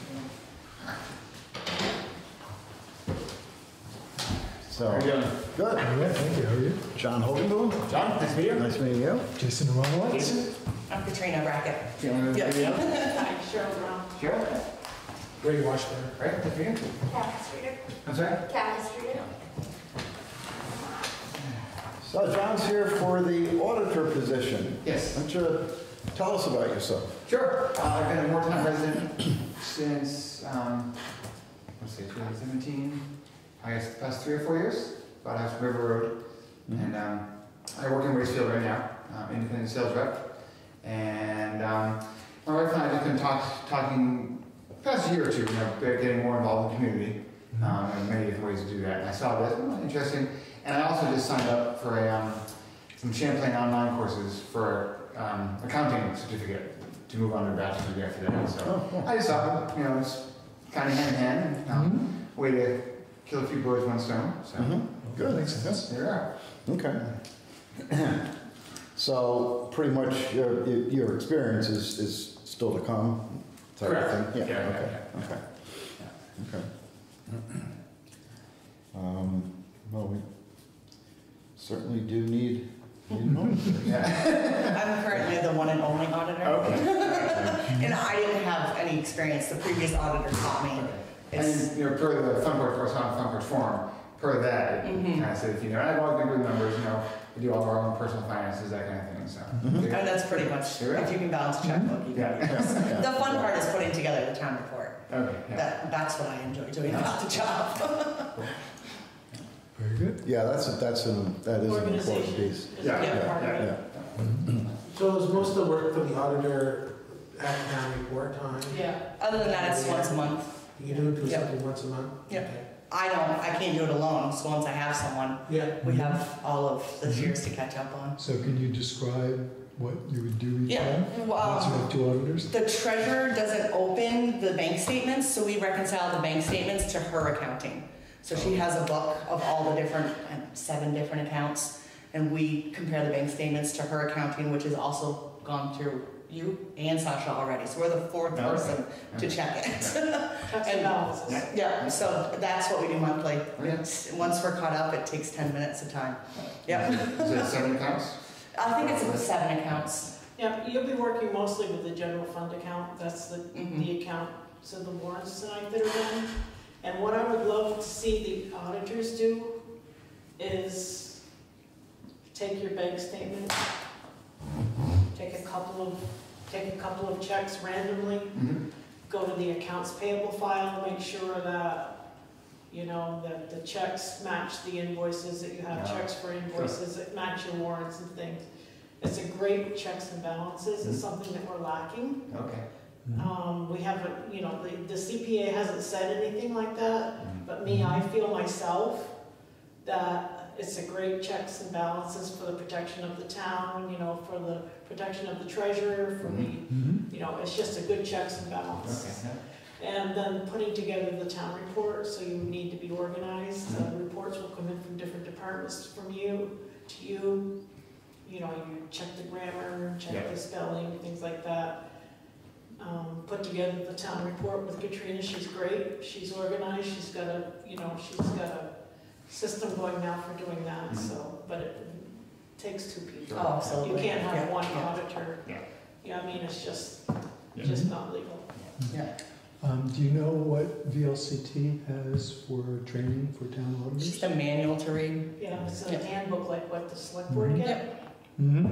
So, How you doing? good. Yeah, thank you. How are you? John Hogenboom, John, nice to meet you. nice meeting you. Jason Aronowitz? Jason? I'm Katrina Brackett. Feeling good? Yeah. Yeah. Hi, Cheryl Brown. Cheryl? Greg Washburn. Right, nice to meet you. Kathy Streeter. I'm sorry? Kathy Streeter. So John's here for the auditor position. Yes. Why don't you tell us about yourself? Sure. Uh, I've been a Moretown resident since, um, let's see, twenty seventeen. I guess the past three or four years, about House River Road. And um, I work in Waitsfield right now, um, independent sales rep. And um, my wife and I have been talk, talking the past year or two, you know, about getting more involved in the community. Um, and many different ways to do that. And I saw this, oh, interesting. And I also just signed up for a, um, some Champlain online courses for um, accounting certificate to move on to a bachelor's degree after that. So Oh, cool. I just thought, you know, it's kind of hand in hand, and um, way to kill a few birds with one stone. So Mhm. Good. Makes sense. there we are. Okay. So pretty much your, your experience is, is still to come? type of Correct. thing? Yeah, Yeah, yeah, okay, yeah. okay, okay. Um, Well, we certainly do need, need an auditor. Yeah. I'm currently the one and only auditor. Okay. And I didn't have any experience, the previous auditor taught me. It's, And, you know, per the Funport Force on Funport Forum, per that, it Mhm. kind of says, you know, I've always been good numbers, you know, we do all of our own personal finances, that kind of thing, so. Mhm. and that's pretty much, You're right. if you can balance a checkbook, you can. Yeah. Yeah. The fun part is putting together the town report. Okay, yeah. That, that's what I enjoy doing about the job. Very good. Yeah, that's, a- that's, an that is an important Organization piece. is Yeah, a big yeah, part of yeah. it. Yeah. So is most of the work for the auditor at town report time? Yeah, Other than that, it's once a month. You do do Yep. something once a month? Yep. Okay. I don't, I can't do it alone, so once I have someone, Yeah. we have all of the years to catch up on. So can you describe what you would do each Yeah, time? well, Once you have two auditors? the treasurer doesn't open the bank statements, so we reconcile the bank statements to her accounting. So she has a book of all the different, uh, seven different accounts, and we compare the bank statements to her accounting, which has also gone through you and Sasha already. So we're the fourth Okay. person to check it. Checks and And- balances. Yeah, so that's what we do monthly. Okay. It's- Once we're caught up, it takes ten minutes of time. Yeah, Is it seven accounts? I think it's about seven accounts. Yeah, you'll be working mostly with the general fund account, that's the, Mhm. the account, so the warrants tonight that are done. And what I would love to see the auditors do is take your bank statement, take a couple of, take a couple of checks randomly, Mm-hmm. go to the accounts payable file, make sure that, you know, that the checks match the invoices, that you have Yeah. checks for invoices that match your warrants and things. It's a great checks and balances, it's something that we're lacking. Okay. Um, we haven't, you know, the, the C P A hasn't said anything like that, but me, I feel myself that it's a great checks and balances for the protection of the town, you know, for the protection of the treasurer, for the, Mhm. you know, it's just a good checks and balances. Okay. And then putting together the town report, so you need to be organized, the reports will come in from different departments from you, to you. You know, you check the grammar, check Yeah. the spelling, things like that. Um, put together the town report with Katrina, she's great, she's organized, she's got a, you know, she's got a system going now for doing that, Mhm. so, but it takes two people. Oh, absolutely. You can't have Yeah, one yeah. auditor. Yeah. Yeah, I mean, it's just, Yeah. just not legal. Yeah. Um, do you know what V L C T has for training for town It's auditors? just a manual to read. Yeah, it's a Yeah. handbook like what the select board Mhm. get. Mm-hmm.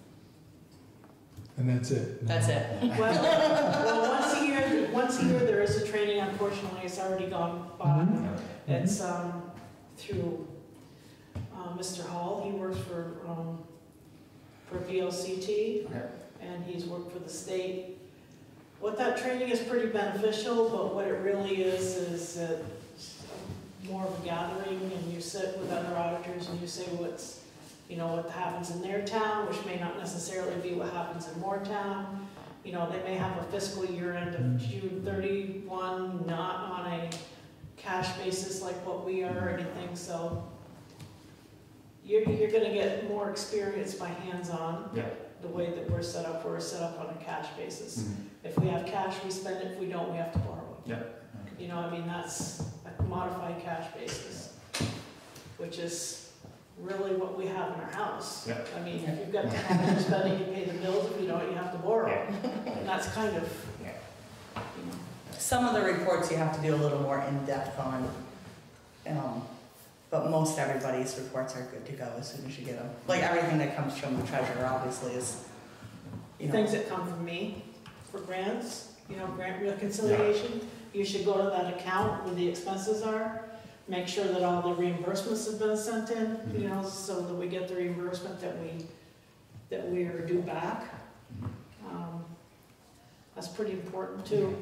And that's it? That's it. Well, well, once a year, once a year, there is a training, unfortunately, it's already gone by. Mhm. It's, um, through, uh, Mister Hall, he works for, um, for V L C T, Okay. and he's worked for the state. What that training is pretty beneficial, but what it really is, is it's more of a gathering, and you sit with other auditors and you say what's, you know, what happens in their town, which may not necessarily be what happens in Moortown. You know, they may have a fiscal year end of June thirty-one, not on a cash basis like what we are or anything, so you're, you're gonna get more experience by hands-on. Yeah. The way that we're set up, we're set up on a cash basis. Mhm. If we have cash, we spend it, if we don't, we have to borrow it. Yeah. You know, I mean, that's a modified cash basis, which is really what we have in our house. Yeah. I mean, if you've got the cash to spend it, you pay the bills, if you don't, you have to borrow. Yeah. And that's kind of, Yeah. you know, Some of the reports you have to do a little more in-depth on. Um, but most everybody's reports are good to go as soon as you get them. Like everything that comes from the treasurer obviously is, you know. things that come from me for grants, you know, grant reconciliation, you should go to that account where the expenses are, make sure that all the reimbursements have been sent in, you know, so that we get the reimbursement that we, that we are due back. Um, That's pretty important too.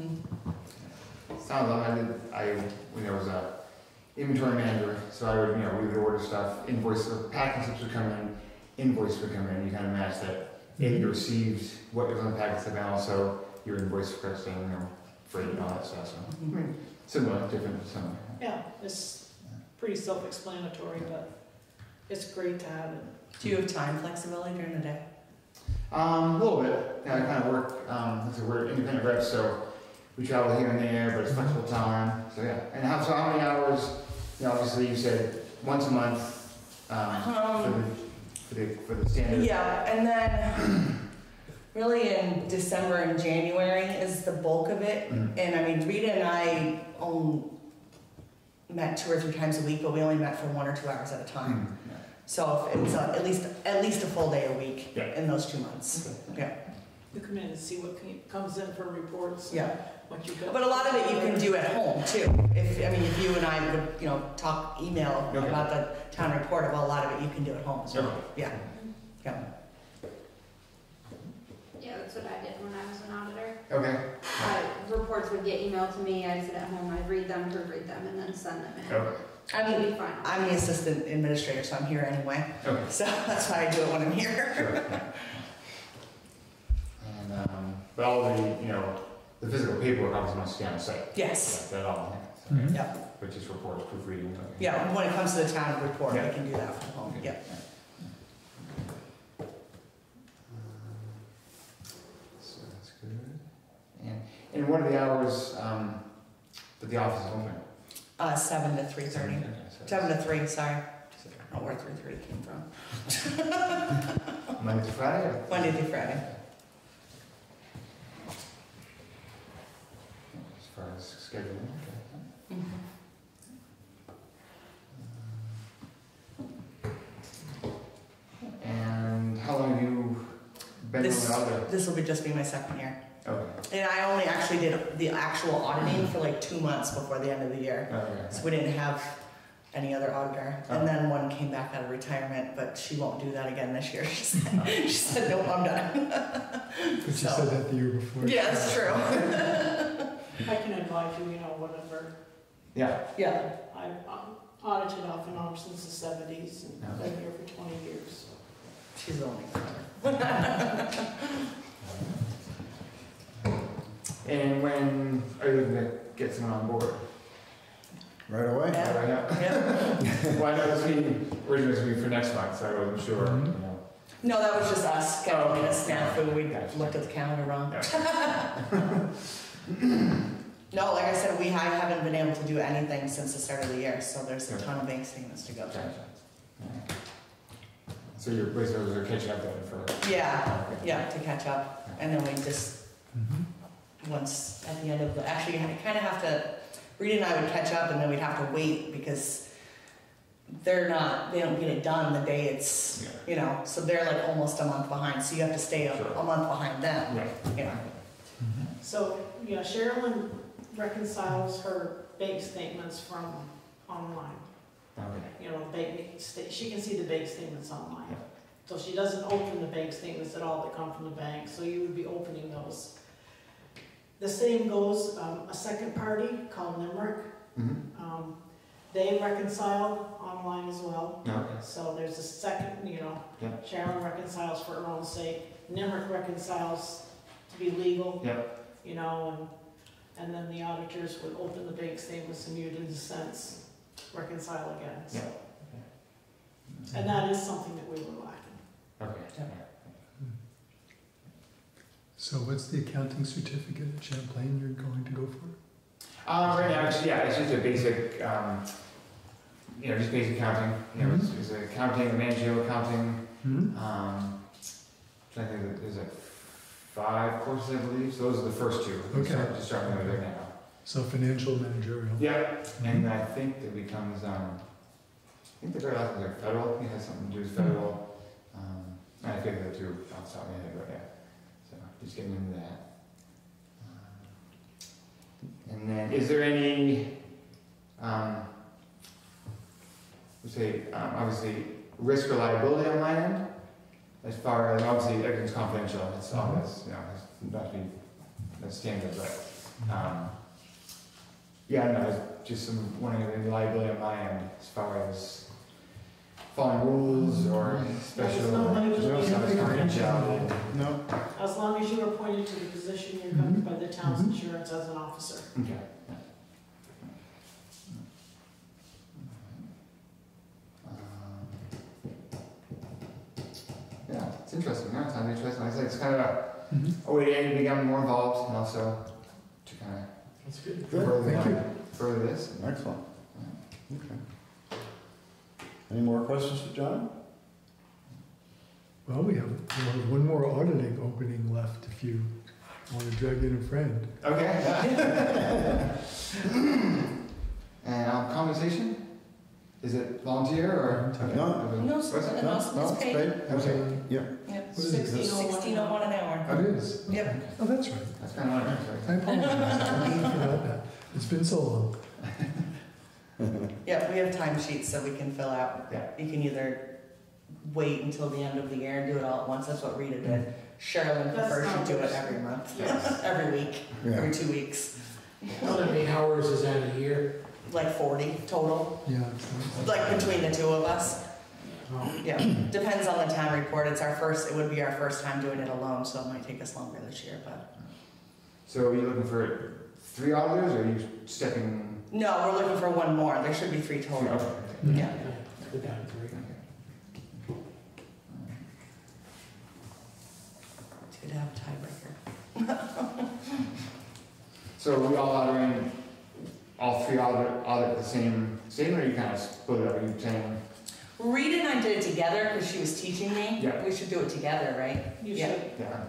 Mhm. Sounds like I did, I, when I was a inventory manager, so I would, you know, we would order stuff, invoice, or packing slips would come in, invoice would come in, you kind of match that. If you received what was on the package, and also your invoice requesting, you know, freight and all that stuff, so. I mean, similar, different, similar. Yeah, it's pretty self-explanatory, but it's great to have it. Do you have time flexibility during the day? Um, a little bit. Yeah, I kind of work, um, like I said, we're independent reps, so we travel here and there, but it's flexible time. So yeah. And how, so how many hours, you know, obviously you said once a month, um, for Um, the, for the, for the standard. Yeah, and then really in December and January is the bulk of it. Mhm. And I mean, Rita and I only met two or three times a week, but we only met for one or two hours at a time. Mhm. Yeah. So if it's uh, at least at least a full day a week Yeah. in those two months. Yeah, You come in and see what c- comes in for reports, yeah. what you got. But a lot of it you can do at home too. If I mean, if you and I would, you know, talk email Okay. about the town report, well, a lot of it you can do at home as well. Okay. Yeah, yeah. Yeah, that's what I did when I was an auditor. Okay. I, reports reports would get emailed to me, I'd sit at home, I'd read them, proofread them, and then send them in. Okay. I It'd mean, be fine. I'm the assistant administrator, so I'm here anyway. Okay. So that's why I do it when I'm here. Sure, yeah. And, um, but all the, you know, the physical paperwork obviously must stay on site. Yes. That all, so, Mhm. Yep. but just reports, proofreading. okay. Yeah, when it comes to the town report, I Yeah. can do that from home. Okay. Yep. So that's good. And, and what are the hours, um, that the office is open? Uh, seven to three thirty. Okay, so- Seven to three, sorry. I don't know where three thirty came from. Monday to Friday? or- Monday through Friday. As far as scheduling, okay. Mhm. And how long have you been This- doing out there? This will be just be my second year. Okay. And I only actually did the actual auditing for like two months before the end of the year. Okay. So we didn't have any other auditor. And then one came back out of retirement, but she won't do that again this year. She said, she said nope, I'm done. But you So- said that the year before. Yeah, that's true. I can advise you, you know, whatever. Yeah. Yeah. I've um, audited off and on since the seventies and been here for twenty years. She's only. And when are you looking to get someone on board? Right away? Yeah. Right now? Yeah. Well, I know this meeting, originally was meeting for next month, so I wasn't sure, you know. No, that was just us Oh, scheduling okay. a snafu. We Gotcha. looked at the calendar wrong. Yeah. No, like I said, we I haven't been able to do anything since the start of the year, so there's a Okay. ton of bank statements to go through. Gotcha. Yeah. So you're basically you're catching up then for. Yeah, yeah, to catch up. And then we just, Mhm. once at the end of the, actually, you kind of have to, Rita and I would catch up and then we'd have to wait because they're not, they don't get it done the day it's, Yeah. you know, so they're like almost a month behind, so you have to stay a, Sure. a month behind them, Yeah. you know. Mhm. So, yeah, Sherilyn reconciles her bank statements from online. Okay. You know, bank, sta- she can see the bank statements online. So she doesn't open the bank statements at all that come from the bank, so you would be opening those. The same goes, um, a second party called Nimerick, Mm-hmm. um, they reconcile online as well. Okay. So there's a second, you know, Yeah. Sharon reconciles for her own sake, Nimerick reconciles to be legal. Yep. You know, and, and then the auditors would open the bank statements and you'd in a sense reconcile again, so. Yeah. And that is something that we were lacking. Okay. Yeah. So what's the accounting certificate at Champlain you're going to go for? Um, right now, it's, yeah, it's just a basic, um, you know, just basic accounting. You know, it's, it's accounting, managerial accounting. Hmm? Um, trying to think, there's like five courses, I believe. So those are the first two. Okay. Start, just starting with right now. So financial managerial. Yeah, and I think it becomes, um, I think the very last one's like federal. It has something to do with federal. Um, and I figured that too off the top of my head, but yeah. So just getting into that. Um, And then, is there any, um, let's say, um, obviously, risk or liability on my end? As far as, obviously, everything's confidential, it's all, that's, you know, it's not to be, that's standard, but, um, yeah, no, it's just some, wondering if any liability on my end, as far as following rules or special, There's no liability. there's no confidentiality. No? As long as you're appointed to the position, you're covered by the town's Mhm. insurance as an officer. Okay. Um, Yeah, it's interesting, no, it sounds interesting, like I said, it's kind of a, Mhm. a way to A, to become more involved, and also to kind of That's good. further, thank you. further this. Excellent. Okay. Any more questions for John? Well, we have, we have one more auditing opening left if you want to drag in a friend. Okay, yeah. And um, compensation, is it volunteer or? Volunteer. No. No, What's it? no, No, it's no, it's paid. paid. Okay. Yeah. Yep. What is it? Sixteen oh one. Sixteen oh one an hour. Oh, it is? Yep. Oh, that's right. That's kind of what I apologize. I completely forgot that. It's been so long. Yeah, we have timesheets that we can fill out. Yeah. You can either wait until the end of the year and do it all at once, that's what Rita did. Sherilyn That's prefers not to do it worse. every month, Yes. every week, Yeah. every two weeks. How many hours is that a year? Like forty total, Yeah. it's- like between the two of us. Oh, Yeah, depends on the town report. It's our first, it would be our first time doing it alone, so it might take us longer this year, but. So are you looking for three auditors, or are you stepping? No, we're looking for one more. There should be three total. Okay. Mhm. Yeah. Go down to three. It's good to have a tiebreaker. So are we all auditing, all three audit, audit the same statement, or you kind of split it up, are you saying? Reed and I did it together because she was teaching me. Yeah. We should do it together, right? You Yeah. should, Yeah.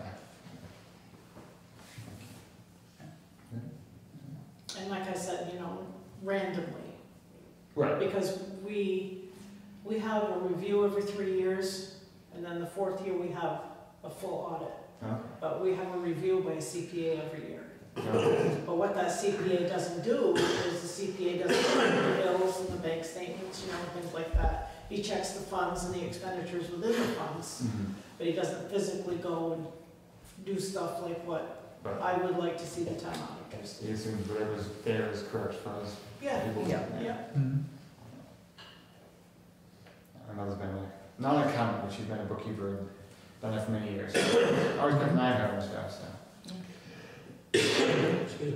and like I said, you know, randomly. Right. Because we, we have a review every three years, and then the fourth year we have a full audit. Okay. But we have a review by a C P A every year. Okay. But what that C P A doesn't do is the C P A doesn't check the bills and the bank statements, you know, things like that. He checks the funds and the expenditures within the funds, Mhm. but he doesn't physically go and do stuff like what But I would like to see the town auditors do. he assumes whatever's there is correct for us. Yeah, people. Yeah. yeah. Mhm. My mother's been a, not an accountant, but she's been a bookkeeper and done that for many years. Always been an eye on her stuff, so. Excuse me.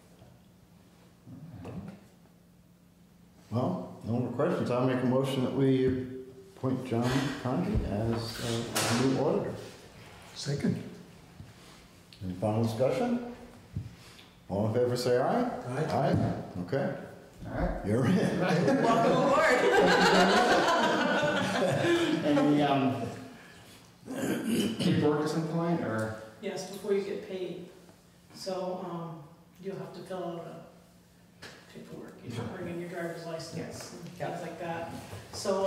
Well, no more questions. I'll make a motion that we appoint John Conji as uh, a new auditor. Second. Any final discussion? All in favor, say aye. Aye. Aye. Okay, Alright. you're in. Welcome aboard. Any, um, paperwork at some point, or? Yes, before you get paid. So, um, you'll have to fill out a paperwork, you know, bring in your driver's license and Yeah. things like that. So,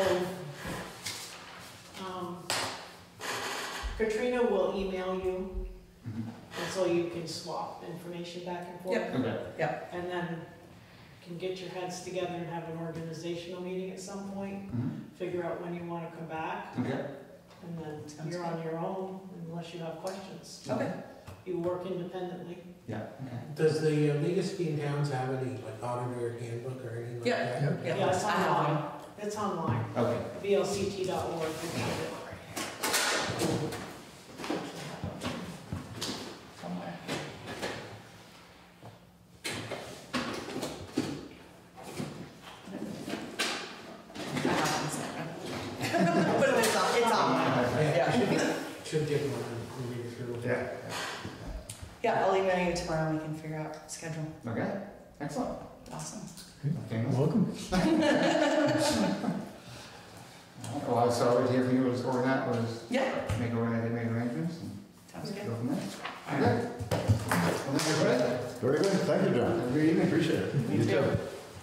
um, Katrina will email you, Mhm. and so you can swap information back and forth. Yep. Okay. And then can get your heads together and have an organizational meeting at some point, Mhm. figure out when you wanna come back, Okay. and then Sounds you're on your own unless you have questions. Okay. You work independently. Yeah, okay. Does the uh, League of Skiing Towns have any, like, auditor handbook or anything like Yeah. that? Yep. Yeah, Yeah, it's I have online. one. It's online, Okay. B L C T dot org. you can get it. Somewhere. I have one somewhere. But it's on, it's online. Yeah. Should get one and read it through. Yeah. Yeah, I'll email you tomorrow and we can figure out schedule. Okay, excellent. Awesome. Okay. Welcome. Well, I was sorry to hear from you, was over that, was Yeah, make arrangements, make arrangements, and sounds good. go from there. Okay. Well, that's good. Very good, thank you, John. Have a good evening. Appreciate it. You too.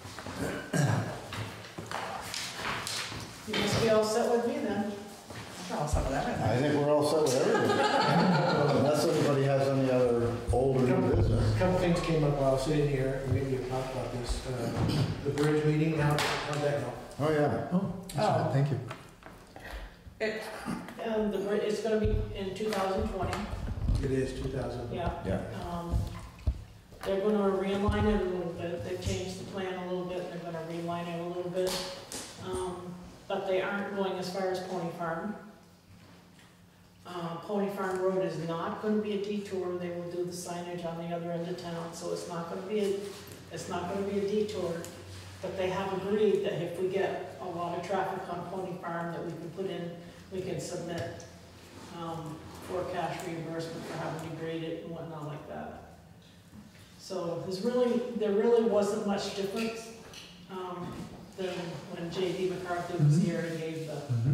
You must be all set with me then. Oh, some of that. I think we're all set with everything. Unless anybody has any other old or new business. A couple things came up while I was sitting here, and maybe you talked about this, uh, the bridge meeting, how, how'd that go? Oh, yeah. Oh, that's Oh. right, thank you. It, And the, bri- it's gonna be in two thousand twenty, It is two thousand. yeah. Yeah. Um, They're gonna realign it a little bit, they've changed the plan a little bit, they're gonna realign it a little bit. Um, But they aren't going as far as Pony Farm. Uh, Pony Farm Road is not gonna be a detour, they will do the signage on the other end of town, so it's not gonna be, a it's not gonna be a detour. But they have agreed that if we get a lot of traffic on Pony Farm, that we can put in, we can submit, um, for cash reimbursement for having to grade it and whatnot like that. So there's really, there really wasn't much difference, um, than when J D McCarthy was Mhm. here and gave the, Mhm.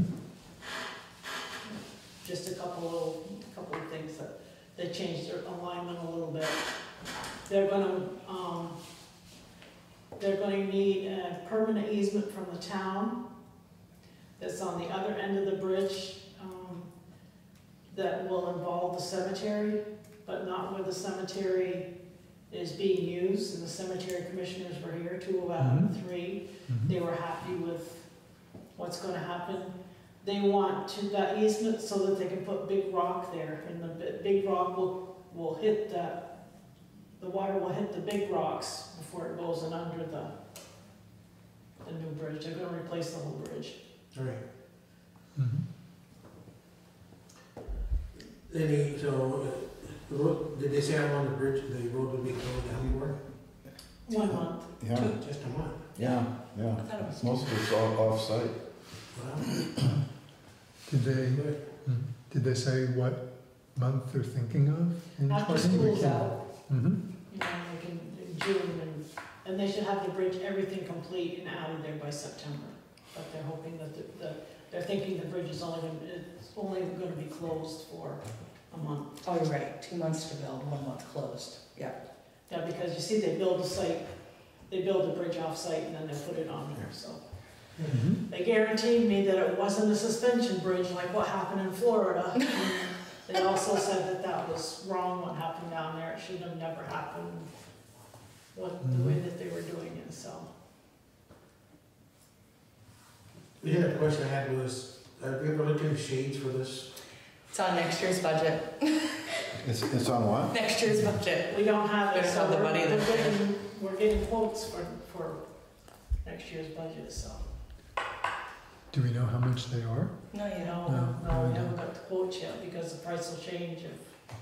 just a couple little, couple of things that, they changed their alignment a little bit. They're gonna, um, they're gonna need a permanent easement from the town that's on the other end of the bridge, um, that will involve the cemetery, but not where the cemetery is being used, and the cemetery commissioners were here, two of out of the three. Mhm. They were happy with what's gonna happen. They want to, that easement so that they can put big rock there, and the bi- big rock will, will hit that the water will hit the big rocks before it goes in under the, the new bridge. They're gonna replace the whole bridge. All right. Mhm. Any, so, uh, the road, did they say how long the bridge, the road would be closed down for? One month. Yeah, Just a month. yeah, yeah. I thought it was- Most of it's all off-site. Wow. Did they, Good. mhm. did they say what month they're thinking of? in After twenty? school's out, Mhm. you know, like in, in June, and, and they should have the bridge, everything complete and out of there by September. But they're hoping that the, the, they're thinking the bridge is only gonna, it's only gonna be closed for a month. Oh, you're right, two months to build, one month closed, yeah. Yeah, because you see, they build a site, they build a bridge off-site and then they put it on there, so. Mhm. They guaranteed me that it wasn't a suspension bridge like what happened in Florida. And they also said that that was wrong, what happened down there, it should have never happened, what, the way that they were doing it, so. The other question I had was, have you ever looked into shades for this? It's on next year's budget, It's, it's on what? next year's budget. We don't have it, There's so not the we're, money we're this year. getting, we're getting quotes for, for next year's budget, so. Do we know how much they are? No, you You don't. know, No, no, we we haven't don't. got the quotes yet, because the price will change if,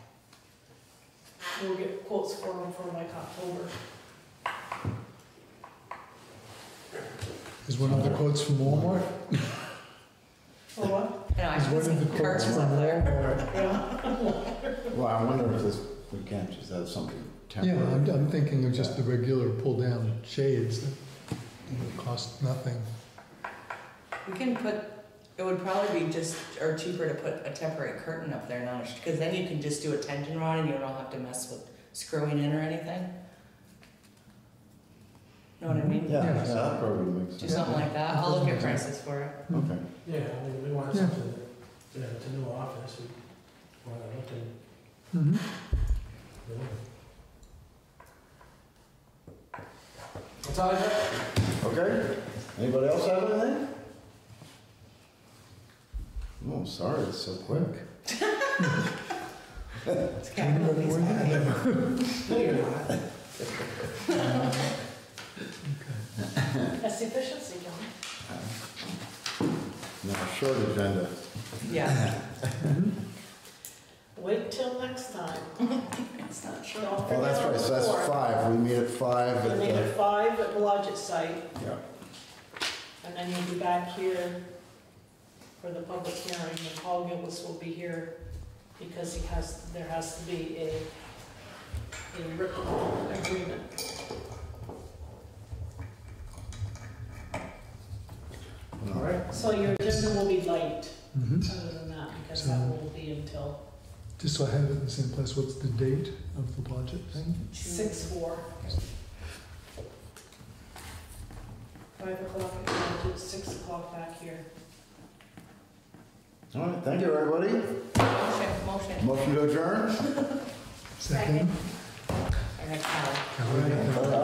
we'll get quotes for them for like October. Is one of the quotes from Walmart? For what? No, I Is can one of see the quotes curtains from up there. Walmart? Yeah. Well, I wonder if this, we can't just have something Yeah, temporary. I'm, I'm thinking of just the regular pull-down shades that you know, cost nothing. We can put, it would probably be just, or cheaper to put a temporary curtain up there now, because then you can just do a tension rod and you don't have to mess with screwing in or anything. Know what I mean? Yeah, Yeah. yeah, that probably makes Do sense. something like that, I'll look at prices for it. Okay. Yeah, I mean, we want Yeah. something, you know, it's a new office, we want to look at, Mhm. you know. That's all I got. Okay, anybody else have anything? Oh, sorry, it's so quick. It's capital lease. No, you're not. That's efficiency, John. Now, short agenda. Yeah. Wait till next time. It's not sure. Don't Oh, forget that's on right, the so that's floor. five, we meet at five We at meet the, at five at the Blodgett site, yeah. and then you'll be back here for the public hearing, and Paul Gillis will be here because he has, there has to be a, a written agreement. All right. So your agenda will be light, Mhm. other than that, because that will be until Just so I have it in the same place, what's the date of the budget thing? six, four. Five o'clock at Blodgett, six o'clock back here. All right, thank you, everybody. Motion, motion. Motion to adjourn? Second? I got Cal. All right.